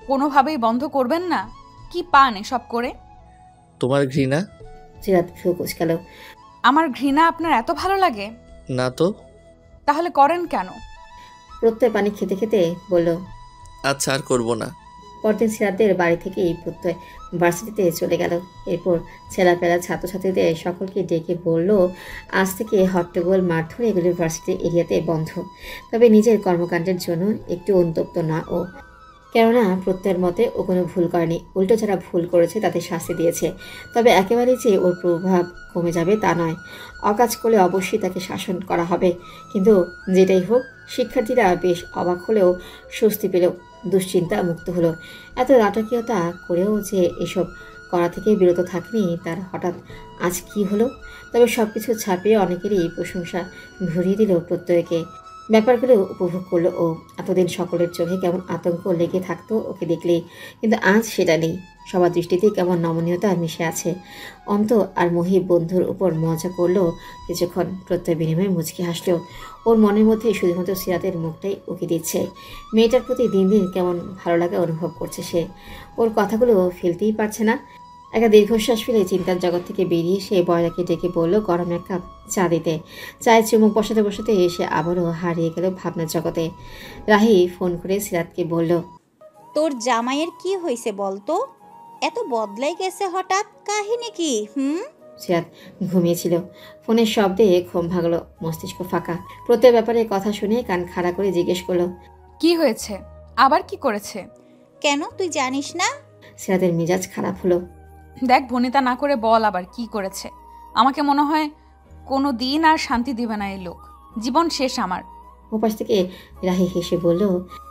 কোনোভাবেই বন্ধ করবেন না? কি পান এসব করে? তোমার ঘৃণা? সিরাত ভ্রু কুঁচকাল। আমার ঘৃণা আপনার এত ভালো লাগে? না তো। তাহলে করেন কেন? প্রত্যয় পানি খেতে খেতে বলল। আচ্ছা, আর করবো না। পরদিন সিরাতের বাড়ি থেকেই প্রত্যয় ভার্সিটিতে চলে গেল। এরপর ছেলেপেলা ছাত্রছাত্রীদের সকলকে ডেকে বলল, আজ থেকে হট্টগোল মারধর এগুলো ভার্সিটি এরিয়াতে বন্ধ। তবে নিজের কর্মকাণ্ডের জন্য একটু অনুতপ্ত না ও, কেননা প্রত্যয়ের মতে ও কোনো ভুল করেনি, উল্টো যারা ভুল করেছে তাদের শাস্তি দিয়েছে। তবে একেবারেই যে ওর প্রভাব কমে যাবে তা নয়, অকাজ করলে অবশ্যই তাকে শাসন করা হবে। কিন্তু যেটাই হোক, শিক্ষার্থীরা বেশ অবাক হলেও স্বস্তি পেল, দুশ্চিন্তা মুক্ত হলো। এত নাটকীয়তা করেও যে এসব করা থেকে বিরত থাকেনি, তার হঠাৎ আজ কি হলো? তবে সব কিছু ছাপিয়ে অনেকেরই প্রশংসা ভরিয়ে দিল প্রত্যয়কে। ব্যাপারগুলো উপভোগ করলো ও। এতদিন সকলের চোখে কেমন আতঙ্ক লেগে থাকতো ওকে দেখলেই, কিন্তু আজ সেটা নেই। সবার দৃষ্টিতেই কেমন নমনীয়তা মিশে আছে। অন্ত আর মহিব বন্ধুর উপর মজা করলো কিছুক্ষণ, প্রত্যয় বিনিময়ে মুচকি হাসলো। ওর মনের মধ্যে শুধুমাত্র সিরাতের মুখটাই উকি দিচ্ছে। মেয়েটার প্রতি দিন দিন কেমন ভালো লাগা অনুভব করছে সে। ওর কথাগুলো ফেলতেই পারছে না। একটা দীর্ঘশ্বাস ফেলে চিন্তার জগৎ থেকে বেরিয়ে সে বয়রাকে ডেকে বলল গরম এক কাপ চা দিতে। চায়ের চুমুক বসাতে বসাতে এসে আবারও হারিয়ে গেল ভাবনার জগতে। রাহি ফোন করে সিরাতকে বলল, তোর জামাইয়ের কি হয়েছে বলতো? এত বদলাই গেছে হঠাৎ, কাহিনী কি? সিরাত ঘুমিয়েছিল। ফোনের শব্দে ঘুম ভাগলো, মস্তিষ্ক ফাঁকা। প্রত্যেক ব্যাপারে কথা শুনে কান খাড়া করে জিজ্ঞেস করলো, কি হয়েছে? আবার কি করেছে? কেন তুই জানিস না? সিরাতের মেজাজ খারাপ হলো। দেখ, ভনিতা না করে বল আবার কি করেছে। আমাকে মনে হয় কোনো দিন আর শান্তি দিবে না এই লোক। জীবন শেষ আমার। ওপাশ থেকে রাহি হেসে বলল,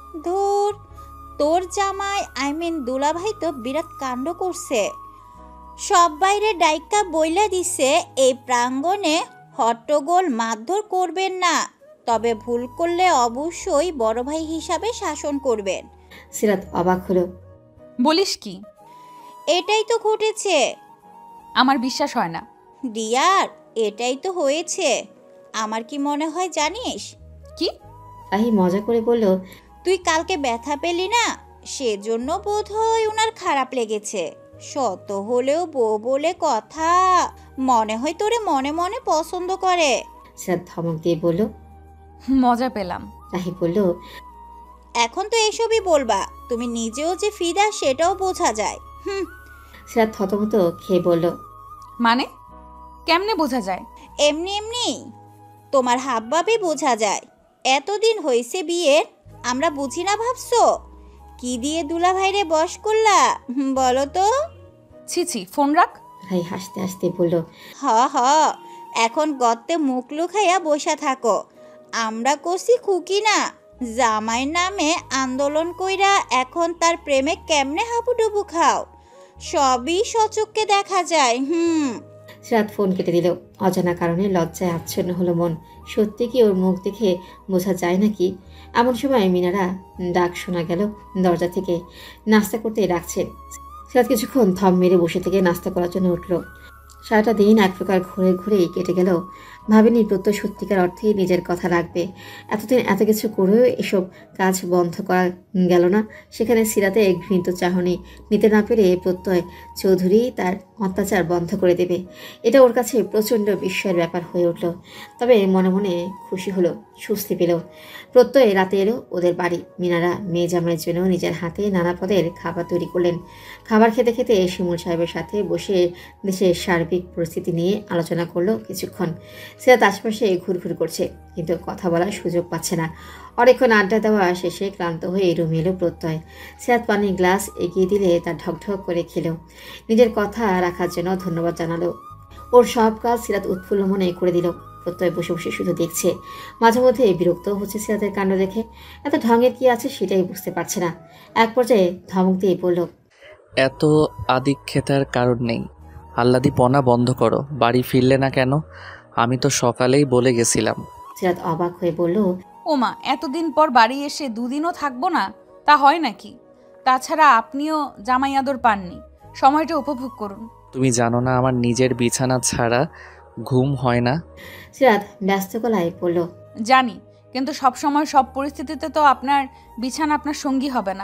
ধুর, তোর জামাই দুলাভাই তো বিরাট কাণ্ড করছে। সব বাইরে ডাইকা বইলা দিছে এই প্রাঙ্গণে হট্টগোল মারধর করবেন না, তবে ভুল করলে অবশ্যই বড় ভাই হিসাবে শাসন করবেন। সিরাত অবাক হলো। বলিস কি? এটাই তো ঘটেছে। আমার বিশ্বাস হয় না। ডিয়ার, এটাই তো হয়েছে। আমার কি মনে হয় জানিস? কি? রাহি মজা করে বলল, তুই কালকে ব্যথা পেলি না, সেজন্য বোধহয় ওনার খারাপ লেগেছে। শত হলেও বউ বলে কথা, মনে হয় তোরে মনে মনে পছন্দ করে। সিরাত ধমক দিয়ে বলল। মজা পেলাম। রাহি বলল, এখন তো এসবই বলবা, তুমি নিজেও যে ফিদা সেটাও বোঝা যায়। সিরাত থতমত খেয়ে বলল, মানে কেমনে বোঝা যায়? এমনি এমনি তোমার হাবভাবে বোঝা যায়। এতদিন হয়েছে বিয়ের, আমরা বুঝি না ভাবছো? কি দিয়ে দুলা ভাইরে বশ করলা বলো তো? ছি ছি, ফোন রাখ। রাহি হাসতে হাসতে বলল, হ এখন গর্তে মুখ লুকাইয়া বসা থাকো। আমরা কষি খুকি না, জামাই নামে আন্দোলন কইরা এখন তার প্রেমে কেমনে হাবুডুবু খাও, সবই সচক্ষে দেখা যায়। সিরাত ফোন কেটে দিল। অজানা কারণে লজ্জায় আচ্ছন্ন হলো মন। সত্যি কি ওর মুখ দেখে বোঝা যায় নাকি? এমন সময় মিনারা ডাক শোনা গেল দরজা থেকে। নাস্তা করতে ডাকছেন। সিরাত কিছুক্ষণ থম মেরে বসে থেকে নাস্তা করার জন্য উঠল। সারাটা দিন এক প্রকার ঘুরে ঘুরেই কেটে গেল। ভাবেনি প্রত্যয় সত্যিকার অর্থেই নিজের কথা রাখবে। এতদিন এত কিছু করেও এসব কাজ বন্ধ করা গেল না। সেখানে সিরাতে ঘৃণিত চাহনি নিতে না পেরে প্রত্যয় চৌধুরী তার অত্যাচার বন্ধ করে দেবে, এটা ওর কাছে প্রচণ্ড বিস্ময়ের ব্যাপার হয়ে উঠল। তবে মনে মনে খুশি হলো, স্বস্তি পেল। প্রত্যয় রাতে এলো ওদের বাড়ি। মিনারা মেয়ে জামাইয়ের জন্য নিজের হাতে নানা পদের খাবার তৈরি করলেন। খাবার খেতে খেতে শিমুল সাহেবের সাথে বসে দেশের সার্বিক পরিস্থিতি নিয়ে আলোচনা করলো কিছুক্ষণ। সিরাত আশপাশে ঘুরঘুর করছে, কিন্তু কথা বলার সুযোগ পাচ্ছে না। অনেকক্ষণ আড্ডা দেওয়া শেষে ক্লান্ত হয়ে রুমে এলো প্রত্যয়। সিরাত পানির গ্লাস এগিয়ে দিলে তার ঢকঢক করে খেলো। নিজের কথা রাখার জন্য ধন্যবাদ জানালো। ওর সব কাজ সিরাত উৎফুল্ল মনে করে দিল। প্রত্যয় বসে বসে শুধু দেখছে। মাঝে মধ্যে বিরক্ত হচ্ছে সিরাতের কাণ্ড দেখে। এত ঢঙের কি আছে সেটাই বুঝতে পারছে না। এক পর্যায়ে ধমক দিয়ে বলল, এত আদিক্ষেতার কারণ নেই। আহ্লাদিপনা বন্ধ করো। বাড়ি ফিরলে না কেন? আমি তো সকালেই বলে গেছিলাম। সিরাত অবাক হয়ে বলল, ওমা, এতদিন পর বাড়ি এসে দুদিনও থাকবো না? তা হয় নাকি? তাছাড়া আপনিও জামাই আদর পাননি, সময়টা উপভোগ করুন। তুমি জানো না আমার নিজের বিছানা ছাড়া ঘুম হয় না? সিরাত ব্যস্ত গলায় বলল, জানি, কিন্তু সব সময় সব পরিস্থিতিতে তো আপনার বিছানা আপনার সঙ্গী হবে না।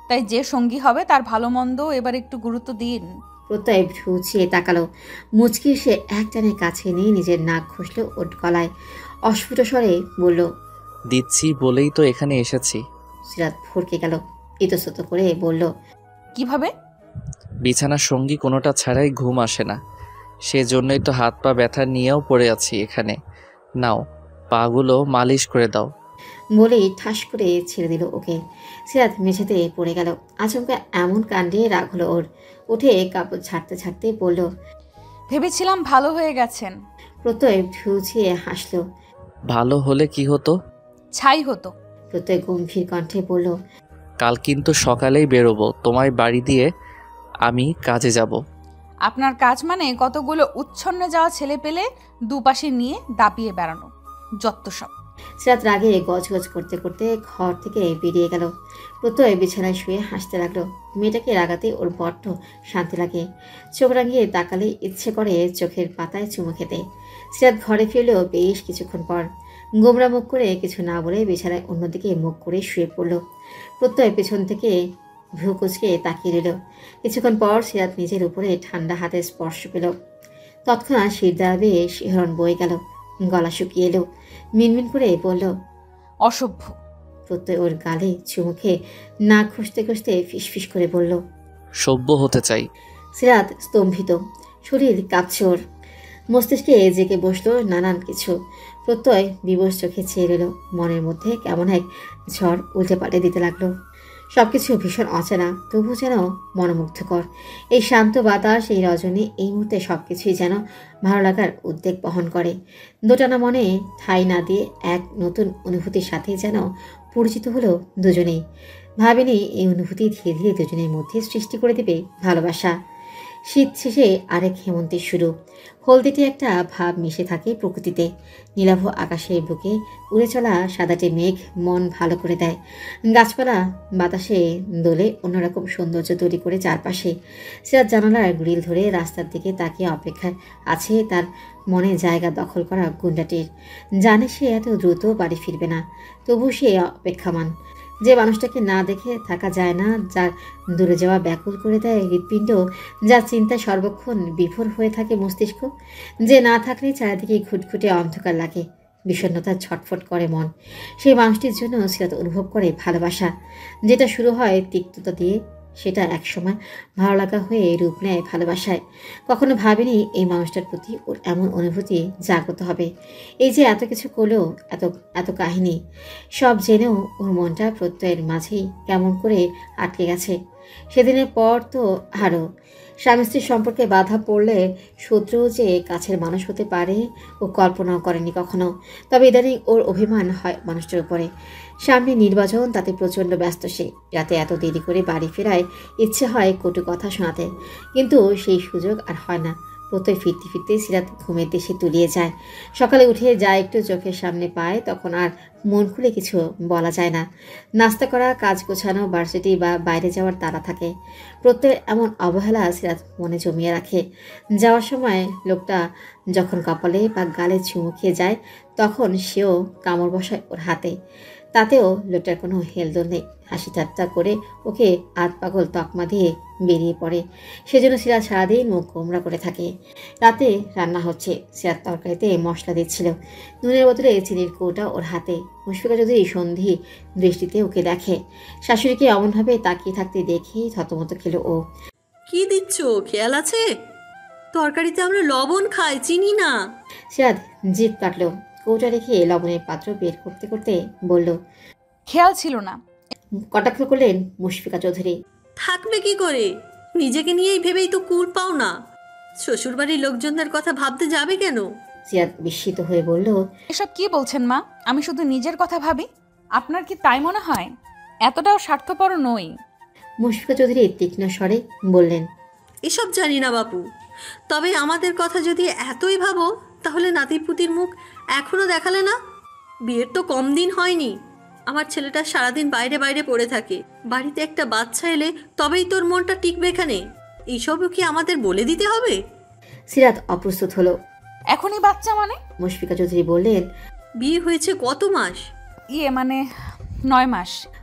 তাই যে সঙ্গী হবে তার ভালো মন্দ এবার একটু গুরুত্ব দিন। প্রত্যয় ভ্রুচিয়ে তাকালো। মুচকি সে এক টানে কাছে নিয়ে নিজের নাক ঘষল ওর গলায়। অস্ফুট স্বরে বলল, দিচ্ছি বলেই তো এখানে এসেছি। সিরাত ভরকে গেল। ইতস্তত করে বলল, কিভাবে? বিছানার সঙ্গী কোনোটা ছাড়াই ঘুম আসে না, সেজন্যই তো হাত পা ব্যথা নিয়েও পড়ে আছি এখানে। নাও, পাগুলো মালিশ করে দাও। বলেই ঠাস করে ছেড়ে দিল ওকে। সিরাত মেঝেতে পড়ে গেল। আচমকা এমন কাণ্ডে রাগ হলো ওর। উঠে কাপড় ছাড়তে ছাড়তে বলল, ভেবেছিলাম ভালো হয়ে গেছেন। প্রত্যয় ভ্রুচিয়ে হাসল। ভালো হলে কি হতো? ছাই হতো। প্রত্যয় গম্ভীর কণ্ঠে বলল, কাল কিন্তু সকালেই বেরোবো, তোমায় বাড়ি দিয়ে আমি কাজে যাব। আপনার কাজ মানে কতগুলো উচ্ছন্নে যাওয়া ছেলে পেলে দুপাশে নিয়ে দাপিয়ে বেড়ানো, যত সব। সিরাত রাগে গজগজ করতে করতে ঘর থেকে বেরিয়ে গেল। প্রত্যয় বিছানায় শুয়ে হাসতে লাগলো। মেয়েটাকে রাগাতে ওর বড্ড শান্তি লাগে। চোখ রাঙিয়ে তাকালে ইচ্ছে করে চোখের পাতায় চুমু খেতে। সিরাত ঘরে ফিরলেও বেশ কিছুক্ষণ পর গোমরা মুখ করে কিছু না বলে বিছানায় অন্যদিকে মুখ করে শুয়ে পড়ল। প্রত্যয় পেছন থেকে ভ্রু কুচকে তাকিয়ে রইল। কিছুক্ষণ পর সিরাত নিজের উপরে ঠান্ডা হাতে স্পর্শ পেল। তৎক্ষণাৎ শিরদাঁড়া বেয়ে শিহরণ বয়ে গেল। গলা শুকিয়ে এলো। মিনমিন করে বলল, অসভ্য। প্রত্যয় ওর গালে চুমু খেয়ে নাক ঘষতে ঘষতে ফিসফিস করে বলল, সভ্য হতে চাই। সিরাত স্তম্ভিত, শরীর কাঁপছে ওর। মস্তিষ্কে জেগে বসলো নানান কিছু। প্রত্যয় বিবশ চোখে চেয়ে রইল। মনের মধ্যে কেমন এক ঝড় উল্টে পাল্টে দিতে লাগলো। সবকিছু ভীষণ অচেনা, তবু যেন মনোমুগ্ধকর। এই শান্ত বাতাস, এই রজনী, এই মুহূর্তে সবকিছুই যেন ভালো লাগার উদ্বেগ বহন করে। দোটানা মনে ঠাঁই না দিয়ে এক নতুন অনুভূতির সাথে যেন পরিচিত হলো দুজনেই। ভাবেনি এই অনুভূতি ধীরে ধীরে দুজনের মধ্যে সৃষ্টি করে দেবে ভালোবাসা। শীত শেষে আরেক হেমন্তের শুরু। হলদেটে একটা ভাব মিশে থাকে প্রকৃতিতে। নীলাভ আকাশের বুকে উড়ে চলা সাদাটে মেঘ মন ভালো করে দেয়। গাছপালা বাতাসে দোলে অন্যরকম সৌন্দর্য তৈরি করে চারপাশে। সিরাত জানালার গ্রিল ধরে রাস্তার দিকে তাকিয়ে অপেক্ষায় আছে তার মনে জায়গা দখল করা গুন্ডাটির। জানে সে এত দ্রুত বাড়ি ফিরবে না, তবু সে অপেক্ষামান। যে মানুষটাকে না দেখে থাকা যায় না, যার দূরে যাওয়া ব্যাকুল করে দেয় হৃৎপিণ্ড, যার চিন্তায় সর্বক্ষণ বিভোর হয়ে থাকে মস্তিষ্ক, যে না থাকলে চারিদিকে ঘুটঘুটে অন্ধকার লাগে, বিষণ্ণতা ছটফট করে মন। সেই মানুষটির জন্য সিরাত অনুভব করে ভালোবাসা। যেটা শুরু হয় তিক্ততা দিয়ে, সেটা একসময় ভালো লাগা হয়ে রূপ নেয় ভালোবাসায়। কখনো ভাবেনি এই মানুষটার প্রতি ওর এমন অনুভূতি জাগ্রত হবে। এই যে এত কিছু করলেও, এত এত কাহিনী সব জেনেও ওর মনটা প্রত্যয়ের মাঝেই কেমন করে আটকে গেছে। সেদিনের পর তো আরও। স্বামী স্ত্রীর সম্পর্কে বাধা পড়লে শত্রুও যে কাছের মানুষ হতে পারে ও কল্পনাও করেনি কখনো। তবে ইদানিং ওর অভিমান হয় মানুষটার উপরে। সামনে নির্বাচন, তাতে প্রচণ্ড ব্যস্ত সে। রাতে এত দেরি করে বাড়ি ফেরায় ইচ্ছে হয় কটু কথা শোনাতে, কিন্তু সেই সুযোগ আর হয় না। প্রত্যয় ফিরতে ফিরতে সিরাত ঘুমের দেশে তুলিয়ে যায়। সকালে উঠে যা একটু চোখের সামনে পায়, তখন আর মন খুলে কিছু বলা যায় না। নাস্তা করা, কাজ গোছানো, ভার্সিটি বা বাইরে যাওয়ার তাড়া থাকে। প্রত্যয়ের এমন অবহেলা সিরাত মনে জমিয়ে রাখে। যাওয়ার সময় লোকটা যখন কপালে বা গালে চুমু খেয়ে যায়, তখন সেও কামড় বসায় ওর হাতে। তাতেও লোকটার কোনো হেলদোল নেই। হাসি ঠাট্টা করে ওকে আধ পাগল তকমা দিয়ে বেরিয়ে পড়ে। সেজন্য সিরাত সারাদিন মুখ গোমরা করে থাকে। রাতে রান্না হচ্ছে। সিরাত তরকারিতে মশলা দিচ্ছিল। নুনের বদলে চিনির কৌটা ওর হাতে। মুশফিকা যদি সন্ধি দৃষ্টিতে ওকে দেখে। শাশুড়িকে অমনভাবে তাকিয়ে থাকতে দেখেই থতমত খেল ও। কি দিচ্ছ, খেয়াল আছে? তরকারিতে আমরা লবণ খাই, চিনি না। সিরাত জিভ কাটল। কৌটা রেখে লবণের পাত্র বের করতে করতে বলল, খেয়াল ছিল না। কটাক্ষ করলেন মুশফিকা চৌধুরী। থাকবে কি করে? নিজেকে নিয়েই ভেবেই তো কুল পাও না। শ্বশুরবাড়ির লোকজনদের কথা ভাবতে যাবে কেন? সিরাত বিস্মিত হয়ে বলল, এসব কি বলছেন মা? আমি শুধু নিজের কথা ভাবি। আপনার কি তাই মনে হয়? এতটাও স্বার্থপর নই। মুশফিকা চৌধুরী তীক্ষ্ণ স্বরে বললেন, এসব জানি না বাপু, তবে আমাদের কথা যদি এতই ভাবো, তাহলে নাতিপুতির মুখ এখনো দেখালে না? বিয়ের তো কম দিন হয়নি। আমার ছেলেটা সারাদিন বাইরে বাইরে পড়ে থাকে। বাড়িতে একটা বাচ্চা এলে তবেই তোর মনটা টিকবে এখানে। এইসবও কি আমাদের বলে দিতে হবে? সিরাত অপ্রস্তুত হলো। এখনই বাচ্চা মানে? মুশফিকা চৌধুরী বললেন, বিয়ে হয়েছে কত মাস? মানে 9 মাস।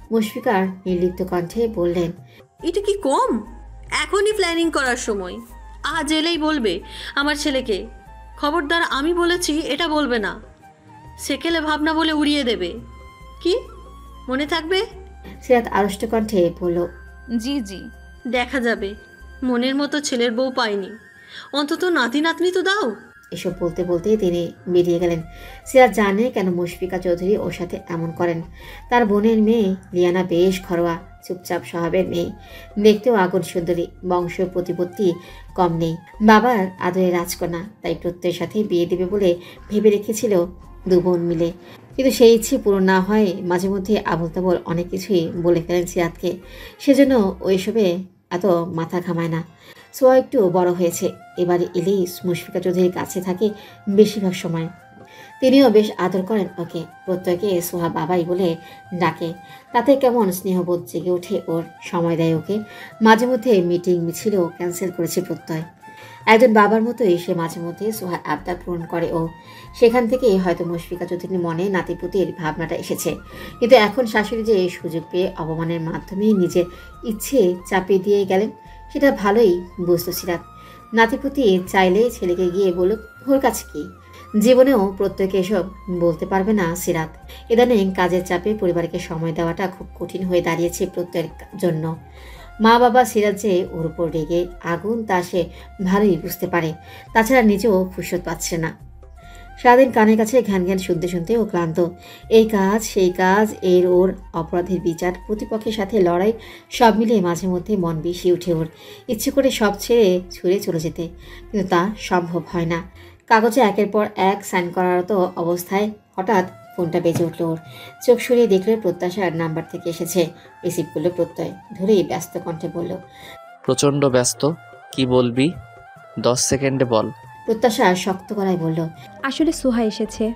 মুশফিকার নির্লিপ্ত কণ্ঠে বললেন, এটা কি কম? এখনই প্ল্যানিং করার সময়। আজ এলেই বলবে আমার ছেলেকে। খবরদার, আমি বলেছি এটা বলবে না। সেকেলে ভাবনা বলে উড়িয়ে দেবে। কি মনে থাকবে? সিরাত আড়ষ্ট কণ্ঠে বলল, জি জি। দেখা যাবে। মনের মতো ছেলের বউ পাইনি, অন্তত নাতি নাতনি তো দাও। এসব বলতে বলতে তিনি বেরিয়ে গেলেন। সিরাত জানে কেন মুশফিকা চৌধুরী ওর সাথে এমন করেন। তার বোনের মেয়ে লিয়ানা বেশ ঘরোয়া, চুপচাপ স্বভাবের মেয়ে, দেখতেও আগুন সুন্দরী, বংশ প্রতিপত্তি কম নেই। বাবার আদরের রাজকন্যা, তাই প্রত্যয়ের সাথে বিয়ে দেবে বলে ভেবে রেখেছিল দু বোন মিলে। কিন্তু সেই ইচ্ছে পূরণ না হয় মাঝে মধ্যে আবোল তাবোল অনেক কিছুই বলে ফেলেন সিরাতকে। সেজন্য ওইসবে এত মাথা ঘামায় না। সোয়া একটু বড় হয়েছে, এবারে এলেই মুশফিকা চৌধুরীর কাছে থাকে বেশিরভাগ সময়। তিনিও বেশ আদর করেন ওকে। প্রত্যয়কে সোহা বাবাই বলে ডাকে। তাতে কেমন স্নেহবোধ জেগে ওঠে ওর, সময় দেয় ওকে। মাঝে মধ্যে মিটিং মিছিলও ক্যান্সেল করেছে প্রত্যয়। একজন বাবার মতোই সে মাঝে মধ্যে সোহার আবদার পূরণ করে ও। সেখান থেকেই হয়তো মুশফিকা চৌধুরীর মনে নাতিপুতির ভাবনাটা এসেছে। কিন্তু এখন শাশুড়ি যে সুযোগ পেয়ে অপমানের মাধ্যমেই নিজের ইচ্ছে চাপিয়ে দিয়ে গেলেন, সেটা ভালোই বুঝতো সিরাত। নাতিপুতি চাইলে ছেলেকে গিয়ে বলুক, ওর কাছে কি? জীবনেও প্রত্যেকে এসব বলতে পারবে না সিরাত। ইদানিং কাজের চাপে পরিবারকে সময় দেওয়াটা খুব কঠিন হয়ে দাঁড়িয়েছে প্রত্যয়ের জন্য। মা বাবা সিরাত যে ওর উপর রেগে আগুন, তা সে ভালোই বুঝতে পারে। তাছাড়া নিজেও ফুরসত পাচ্ছে না। সারাদিন কানের কাছে ঘ্যান ঘ্যান শুনতে শুনতে ও ক্লান্ত। এই কাজ সেই কাজ, এর ওর, অপরাধের বিচার, প্রতিপক্ষের সাথে লড়াই, সব মিলিয়ে মাঝে মধ্যে মন বিষিয়ে ওঠে ওর। ইচ্ছে করে সব ছেড়ে ছুঁড়ে চলে যেতে, কিন্তু তা সম্ভব হয় না। কাগজে একের পর এক সাইন করারত অবস্থায় হঠাৎ ফোনটা বেজে উঠল ওর। চোখ সরিয়ে দেখল প্রত্যাশার নাম্বার থেকে এসেছে। রিসিভ করলো প্রত্যয়। ধরেই ব্যস্ত কণ্ঠে বলল, প্রচণ্ড ব্যস্ত। কি বলবি? 10 সেকেন্ডে বল। প্রত্যাশা শক্ত গলায় বলল, আসলে সোহা এসেছে,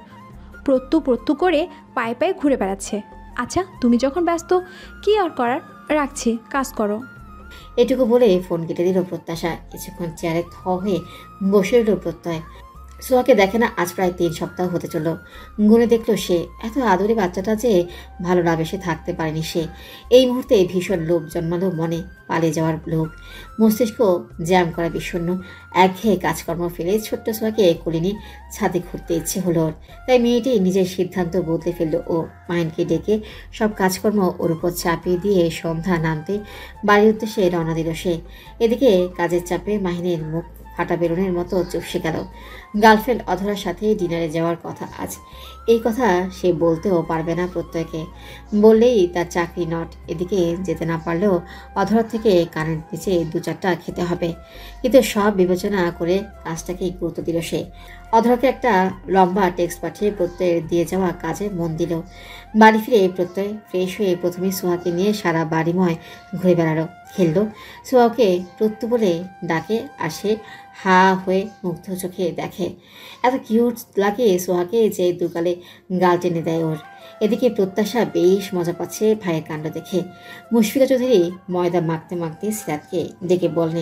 প্রত্যু করে পায়ে পায়ে ঘুরে বেড়াচ্ছে। আচ্ছা, তুমি যখন ব্যস্ত, কি আর করার, রাখছি, কাজ করো। এটুকু বলে ফোন কেটে দিল প্রত্যাশা। কিছুক্ষণ চেয়ারে থ হয়ে বসে রইল প্রত্যয়। সোহাকে দেখে না আজ প্রায় 3 সপ্তাহ হতে চলল। গুনে দেখলো সে, এত আদরে বাচ্চাটা যে ভালো না বেশে থাকতে পারেনি সে। এই মুহূর্তে ভীষণ লোভ জন্মালো মনে, পালিয়ে যাওয়ার লোভ। মস্তিষ্ক জ্যাম করা বিষণ্ণ, একঘেয়ে কাজকর্ম ফেলে ছোট্ট সোহাকে কোলে নিয়ে ছাদে ঘুরতে ইচ্ছে হলো ওর। তাই মেয়েটি নিজের সিদ্ধান্ত বদলে ফেললো ও। মাইনকে ডেকে সব কাজকর্ম ওর উপর চাপিয়ে দিয়ে সন্ধ্যা নামতে বাড়ির উদ্দেশ্যে রওনা দিল সে। এদিকে কাজের চাপে মাহিনের মুখ ফাটা বেরোনের মতো চুপসে গেল। গার্লফ্রেন্ড অধরার সাথে ডিনারে যাওয়ার কথা আজ। এই কথা সে বলতেও পারবে না প্রত্যয়কে, বললেই তার চাকরি নট। এদিকে যেতে না পারলেও অধরার থেকে কানের নিচে 2-4টা খেতে হবে। কিন্তু সব বিবেচনা করে কাজটাকে গুরুত্ব দিল সে। অধরাকে একটা লম্বা টেক্সট পাঠিয়ে প্রত্যয়ের দিয়ে যাওয়া কাজে মন দিল। বাড়ি ফিরে প্রত্যয় ফ্রেশ হয়ে প্রথমে সোহাকে নিয়ে সারা বাড়িময় ঘুরে বেড়ালো, খেললো। সোহাকে প্রত্যু বলে ডাকে, আর সে হা হয়ে মুগ্ধ চোখে দেখে। এত কিউট লাগে সোহাকে যে দুগালে গাল টেনে দেয় ওর। এদিকে প্রত্যাশা বেশ মজা পাচ্ছে ভাইয়ের কাণ্ড দেখে। মুশফিকা চৌধুরী ময়দা মাখতে মাখতে সিরাতকে ডেকে বললেন,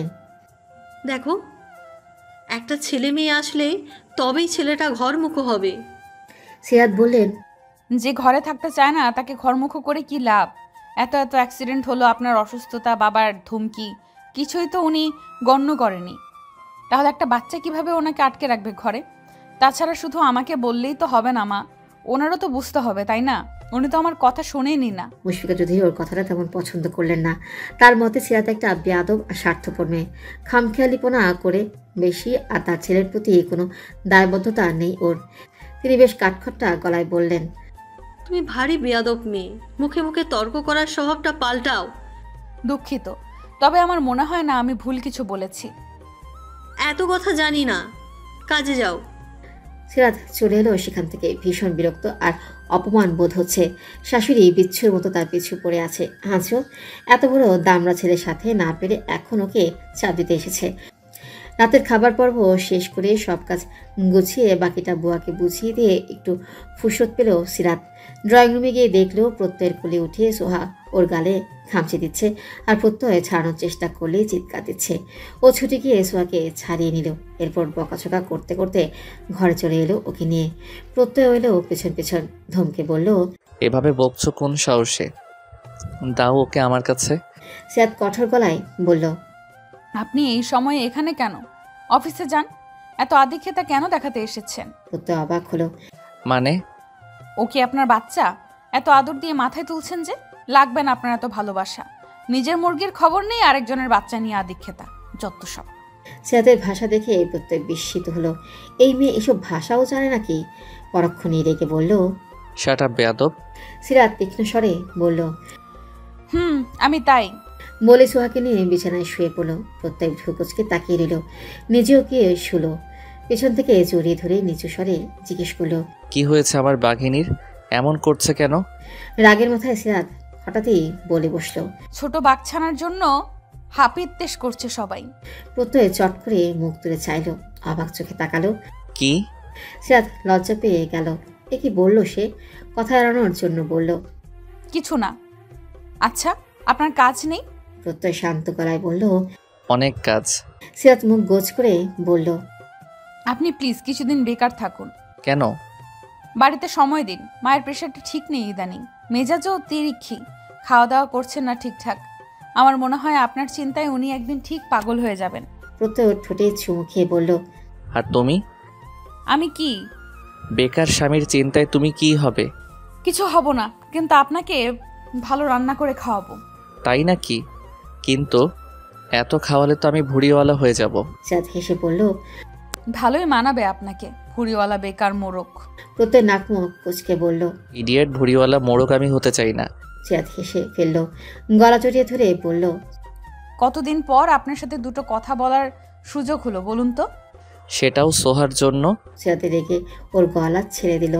দেখো, একটা ছেলে মেয়ে আসলে তবেই ছেলেটা ঘরমুখো হবে। সিরাত বললেন, যে ঘরে থাকতে চায় না তাকে ঘরমুখো করে কি লাভ? এত এত অ্যাক্সিডেন্ট হলো, আপনার অসুস্থতা, বাবার ধুমকি, কিছুই তো উনি গণ্য করেনি। তাহলে একটা বাচ্চা কিভাবে ওনাকে আটকে রাখবে ঘরে? তাছাড়া শুধু আমাকে বললেই তো হবে না মা, ওনারও তো বুঝতে হবে, তাই না? উনি তো আমার কথা শোনেনি না। মুশফিকা চৌধুরী ওর কথাটা তেমন পছন্দ করলেন না। তার মতে সিরাত একটা বেয়াদব আর স্বার্থপর মেয়ে, খামখেয়ালিপনা করে বেশি, আর তার ছেলের প্রতি কোনো দায়বদ্ধতা নেই ওর। তিনি বেশ কাঠখট্টা গলায় বললেন, তুমি ভারী বেয়াদব মেয়ে, মুখে মুখে তর্ক করার স্বভাবটা পাল্টাও। দুঃখিত, তবে আমার মনে হয় না আমি ভুল কিছু বলেছি। এত কথা জানি না, কাজে যাও। সিরাত চলে এলো সেখান থেকে। ভীষণ বিরক্ত আর অপমান বোধ হচ্ছে। শাশুড়ি বিচ্ছুর মতো তার পিছু পড়ে আছে। হাঁচো, এত বড় দামড়া ছেলের সাথে না পেরে এখন ওকে চাপ দিতে এসেছে। রাতের খাবার পর্ব শেষ করে সব কাজ গুছিয়ে বাকিটা বুয়াকে বুঝিয়ে দিয়ে একটু ফুরসত পেল সিরাত। ড্রয়িং রুমে গিয়ে দেখলো প্রত্যয়ের কোলে উঠে সোহা ওর গালে খামচে দিচ্ছে, আর প্রত্যয় ছাড়ানোর চেষ্টা করলেই চিৎকার দিচ্ছে। ও ছুটে গিয়ে সোহাকে ছাড়িয়ে নিল। এরপর বকাছকা করতে করতে ঘরে চলে এলো ওকে নিয়ে। প্রত্যয় এলো পেছন পেছন, ধমকে বলল, এভাবে বকছো কোন সাহসে? দাও ওকে আমার কাছে। সিরাত কঠোর গলায় বলল, আপনি এই সময়ে এখানে কেন? অফিসে যান। এত আদিক্ষেতা কেন দেখাতে এসেছেন? প্রত্যয় অবাক হলো। মানে? ও কি আপনার বাচ্চা? এত আদর দিয়ে মাথায় তুলছেন যে? লাগবে না আপনার এত ভালোবাসা। নিজের মুরগির খবর নেই, আরেকজনের বাচ্চা নিয়ে আদিক্ষেতা, যত সব। সিরাতের ভাষা দেখে প্রত্যয় বিস্মিত হলো। এই মেয়ে এসব ভাষাও জানে নাকি? পরক্ষণে রেগে বলল, শাট আপ বেয়াদব। সিরাত তীক্ষ্ণ স্বরে বলল, আমি তাই। বলে সোহাকে নিয়ে বিছানায় শুয়ে পড়ল। প্রত্যয় ভ্রুকুচকে তাকিয়ে রইল। নিজেও গিয়ে শুলো। পেছন থেকে জড়িয়ে ধরে নিচু স্বরে জিজ্ঞেস করলো, কি হয়েছে আমার বাঘিনীর? এমন করছে কেন? রাগের মাথায় সিরাত হঠাৎই বলে বসলো, ছোট বাচ্চানার জন্য হাপিত্তেশ করছে সবাই। প্রত্যয় চট করে মুখ তুলে চাইল, অবাক চোখে তাকালো। কি? সিরাত লজ্জা পেয়ে গেল। এ কি বলল সে? কথা এড়ানোর জন্য বলল, কিছু না। আচ্ছা, আপনার কাজ নেই? প্রত্যয় শান্ত গলায় বলল, অনেক কাজ। সিরাত মুখ গোছ করে বলল, আপনি প্লিজ কিছুদিন বেকার থাকুন। কেন? বাড়িতে সময় দিন। মায়ের প্রেশারটা ঠিক নেই ইদানিং, মেজাজও তিরিক্ষি, খাওয়া দাওয়া করছেন না ঠিকঠাক। আমার মনে হয় আপনার চিন্তায় উনি একদিন ঠিক পাগল হয়ে যাবেন। প্রত্যয় ঠোঁটে চুমু খেয়ে বলল, আর তুমি? আমি কি? বেকার স্বামীর চিন্তায় তুমি কি হবে? কিছু হব না, কিন্তু আপনাকে ভালো রান্না করে খাওয়াবো। তাই নাকি? কিন্তু এত খাওয়ালে তো আমি ভুঁড়িওয়ালা হয়ে যাব। সিরাত হেসে বলল, ভালোই মানাবে আপনাকে, ভুড়িওয়ালা বেকার মোরক। প্রত্যয় নাক মুখ কুচকে বলল, ইডিয়েট ভুঁড়িওয়ালা মোড়ক আমি হতে চাই না। সিরাত হেসে ফেলল, গলা জড়িয়ে ধরে বলল, কতদিন পর আপনার সাথে দুটো কথা বলার সুযোগ হলো বলুন তো? সেটাও সোহার জন্য? সিরাতে রেগে ওর গলা ছেড়ে দিল।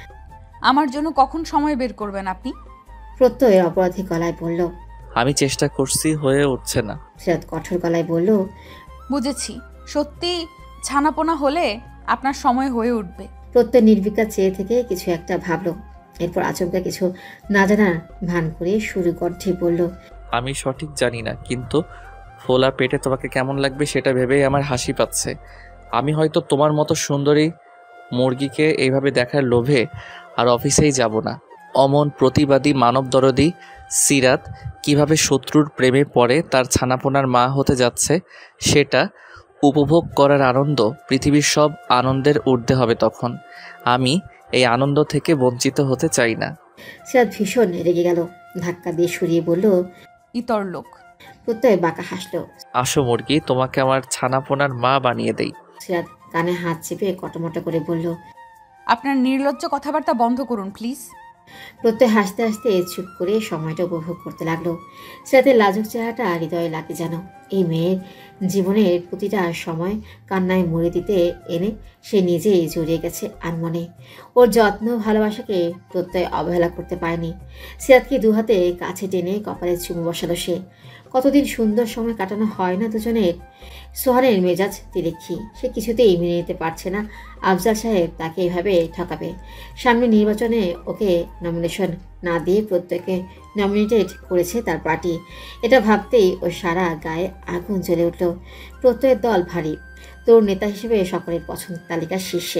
আমার জন্য কখন সময় বের করবেন আপনি? প্রত্যয়ের অপরাধী গলায় বলল, আমি চেষ্টা করছি, হয়ে উঠছে না। সিরাত কঠোর গলায় বলল, বুঝেছি, সত্যি ছানাপোনা হলে আপনার সময় হয়ে উঠবে। প্রত্যয় নির্বিকার চেয়ে থেকে কিছু একটা ভাবলো। এরপর আচমকা কিছু না জানার ভান করে শুরু কণ্ঠে বলল, আমি সঠিক জানি না, কিন্তু ফোলা পেটে তোমাকে কেমন লাগবে সেটা ভেবেই আমার হাসি পাচ্ছে। আমি হয়তো তোমার মতো সুন্দরী মুরগিকে এইভাবে দেখার লোভে আর অফিসেই যাব না। অমন প্রতিবাদী মানব দরদি সিরাত কিভাবে শত্রুর প্রেমে পড়ে তার ছানাপোনার মা হতে যাচ্ছে, সেটা উপভোগ করার আনন্দ পৃথিবীর সব আনন্দের ঊর্ধ্বে হবে তখন। আমি এই আনন্দ থেকে বঞ্চিত হতে চাই না। সিরাত ভীষণ রেগে গেল, ধাক্কা দিয়ে সরিয়ে বলল, ইতর লোক। প্রত্যয় বাঁকা হাসলো। আসো মুরগি, তোমাকে আমার ছানাপোনার মা বানিয়ে দেই। সিরাত কানে হাত চেপে কটমট করে বলল, আপনার নির্লজ্জ কথাবার্তা বন্ধ করুন প্লিজ। প্রত্যয় হাসতে হাসতে চুপ করে সময়টা উপভোগ করতে লাগলো। সিরাতের লাজুক চেহারাটা হৃদয়ে লাগে যেন। এই মেয়ের জীবনের প্রতিটা সময় কান্নায় মরে দিতে এনে সে নিজেই জড়িয়ে গেছে আনমনে। ওর যত্ন ভালোবাসাকে প্রত্যয় অবহেলা করতে পারেনি। সিরাতকে দুহাতে কাছে টেনে কপালে চুমু বসালো সে। কতদিন সুন্দর সময় কাটানো হয় না দুজনের। সোহানের মেজাজ তিরিক্ষি, সে কিছুতেই মেনে নিতে পারছে না আফজাল সাহেব তাকে এভাবে ঠকাবে। সামনে নির্বাচনে ওকে নমিনেশন না দিয়ে প্রত্যেকে নমিনেটেড করেছে তার পার্টি। এটা ভাবতেই ও সারা গায়ে আগুন জ্বলে উঠল। প্রত্যয়ের দল ভারী, তোর নেতা হিসেবে সকলের পছন্দ তালিকার শীর্ষে।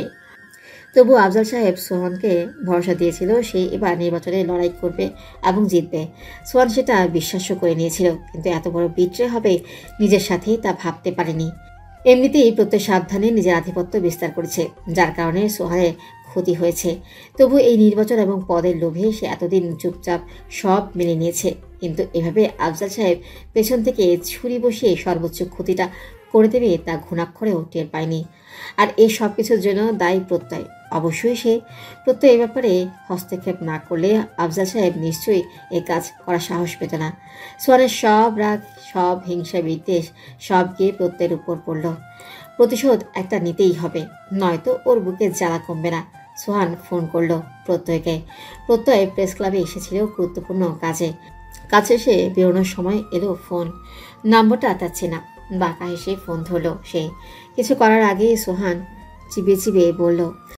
তবু আফজাল সাহেব সোহানকে ভরসা দিয়েছিল সে এবার নির্বাচনে লড়াই করবে এবং জিতবে। সোহান সেটা বিশ্বাসও করে নিয়েছিল, কিন্তু এত বড় বিট্রে হবে নিজের সাথেই তা ভাবতে পারেনি। এমনিতেই প্রত্যেক সাবধানে নিজের আধিপত্য বিস্তার করেছে, যার কারণে সোহানের ক্ষতি হয়েছে। তবু এই নির্বাচন এবং পদের লোভে সে এতদিন চুপচাপ সব মেনে নিয়েছে, কিন্তু এভাবে আফজাল সাহেব পেছন থেকে ছুরি বসিয়ে সর্বোচ্চ ক্ষতিটা করে দেবে তা ঘুণাক্ষরেও টের পায়নি। আর এই সব কিছুর জন্য দায়ী প্রত্যয়। অবশ্যই সে প্রত্যয় এ ব্যাপারে হস্তক্ষেপ না করলে আফজাল সাহেব নিশ্চয়ই এ কাজ করার সাহস পেত না। সোহানের সব রাগ, সব হিংসা, বিদ্বেষ সব গিয়ে প্রত্যয়ের উপর পড়ল। প্রতিশোধ একটা নিতেই হবে, নয়তো ওর বুকে জ্বালা কমবে না। সোহান ফোন করলো প্রত্যয়কে। প্রত্যয় প্রেস ক্লাবে এসেছিল গুরুত্বপূর্ণ কাজে। কাজ শেষে বেরোনোর সময় এলো ফোন। নম্বরটা তার চেনা। বাঁকা হেসে ফোন ধরলো সে। কিছু করার আগে সোহান চিবিয়ে চিবিয়ে বলল,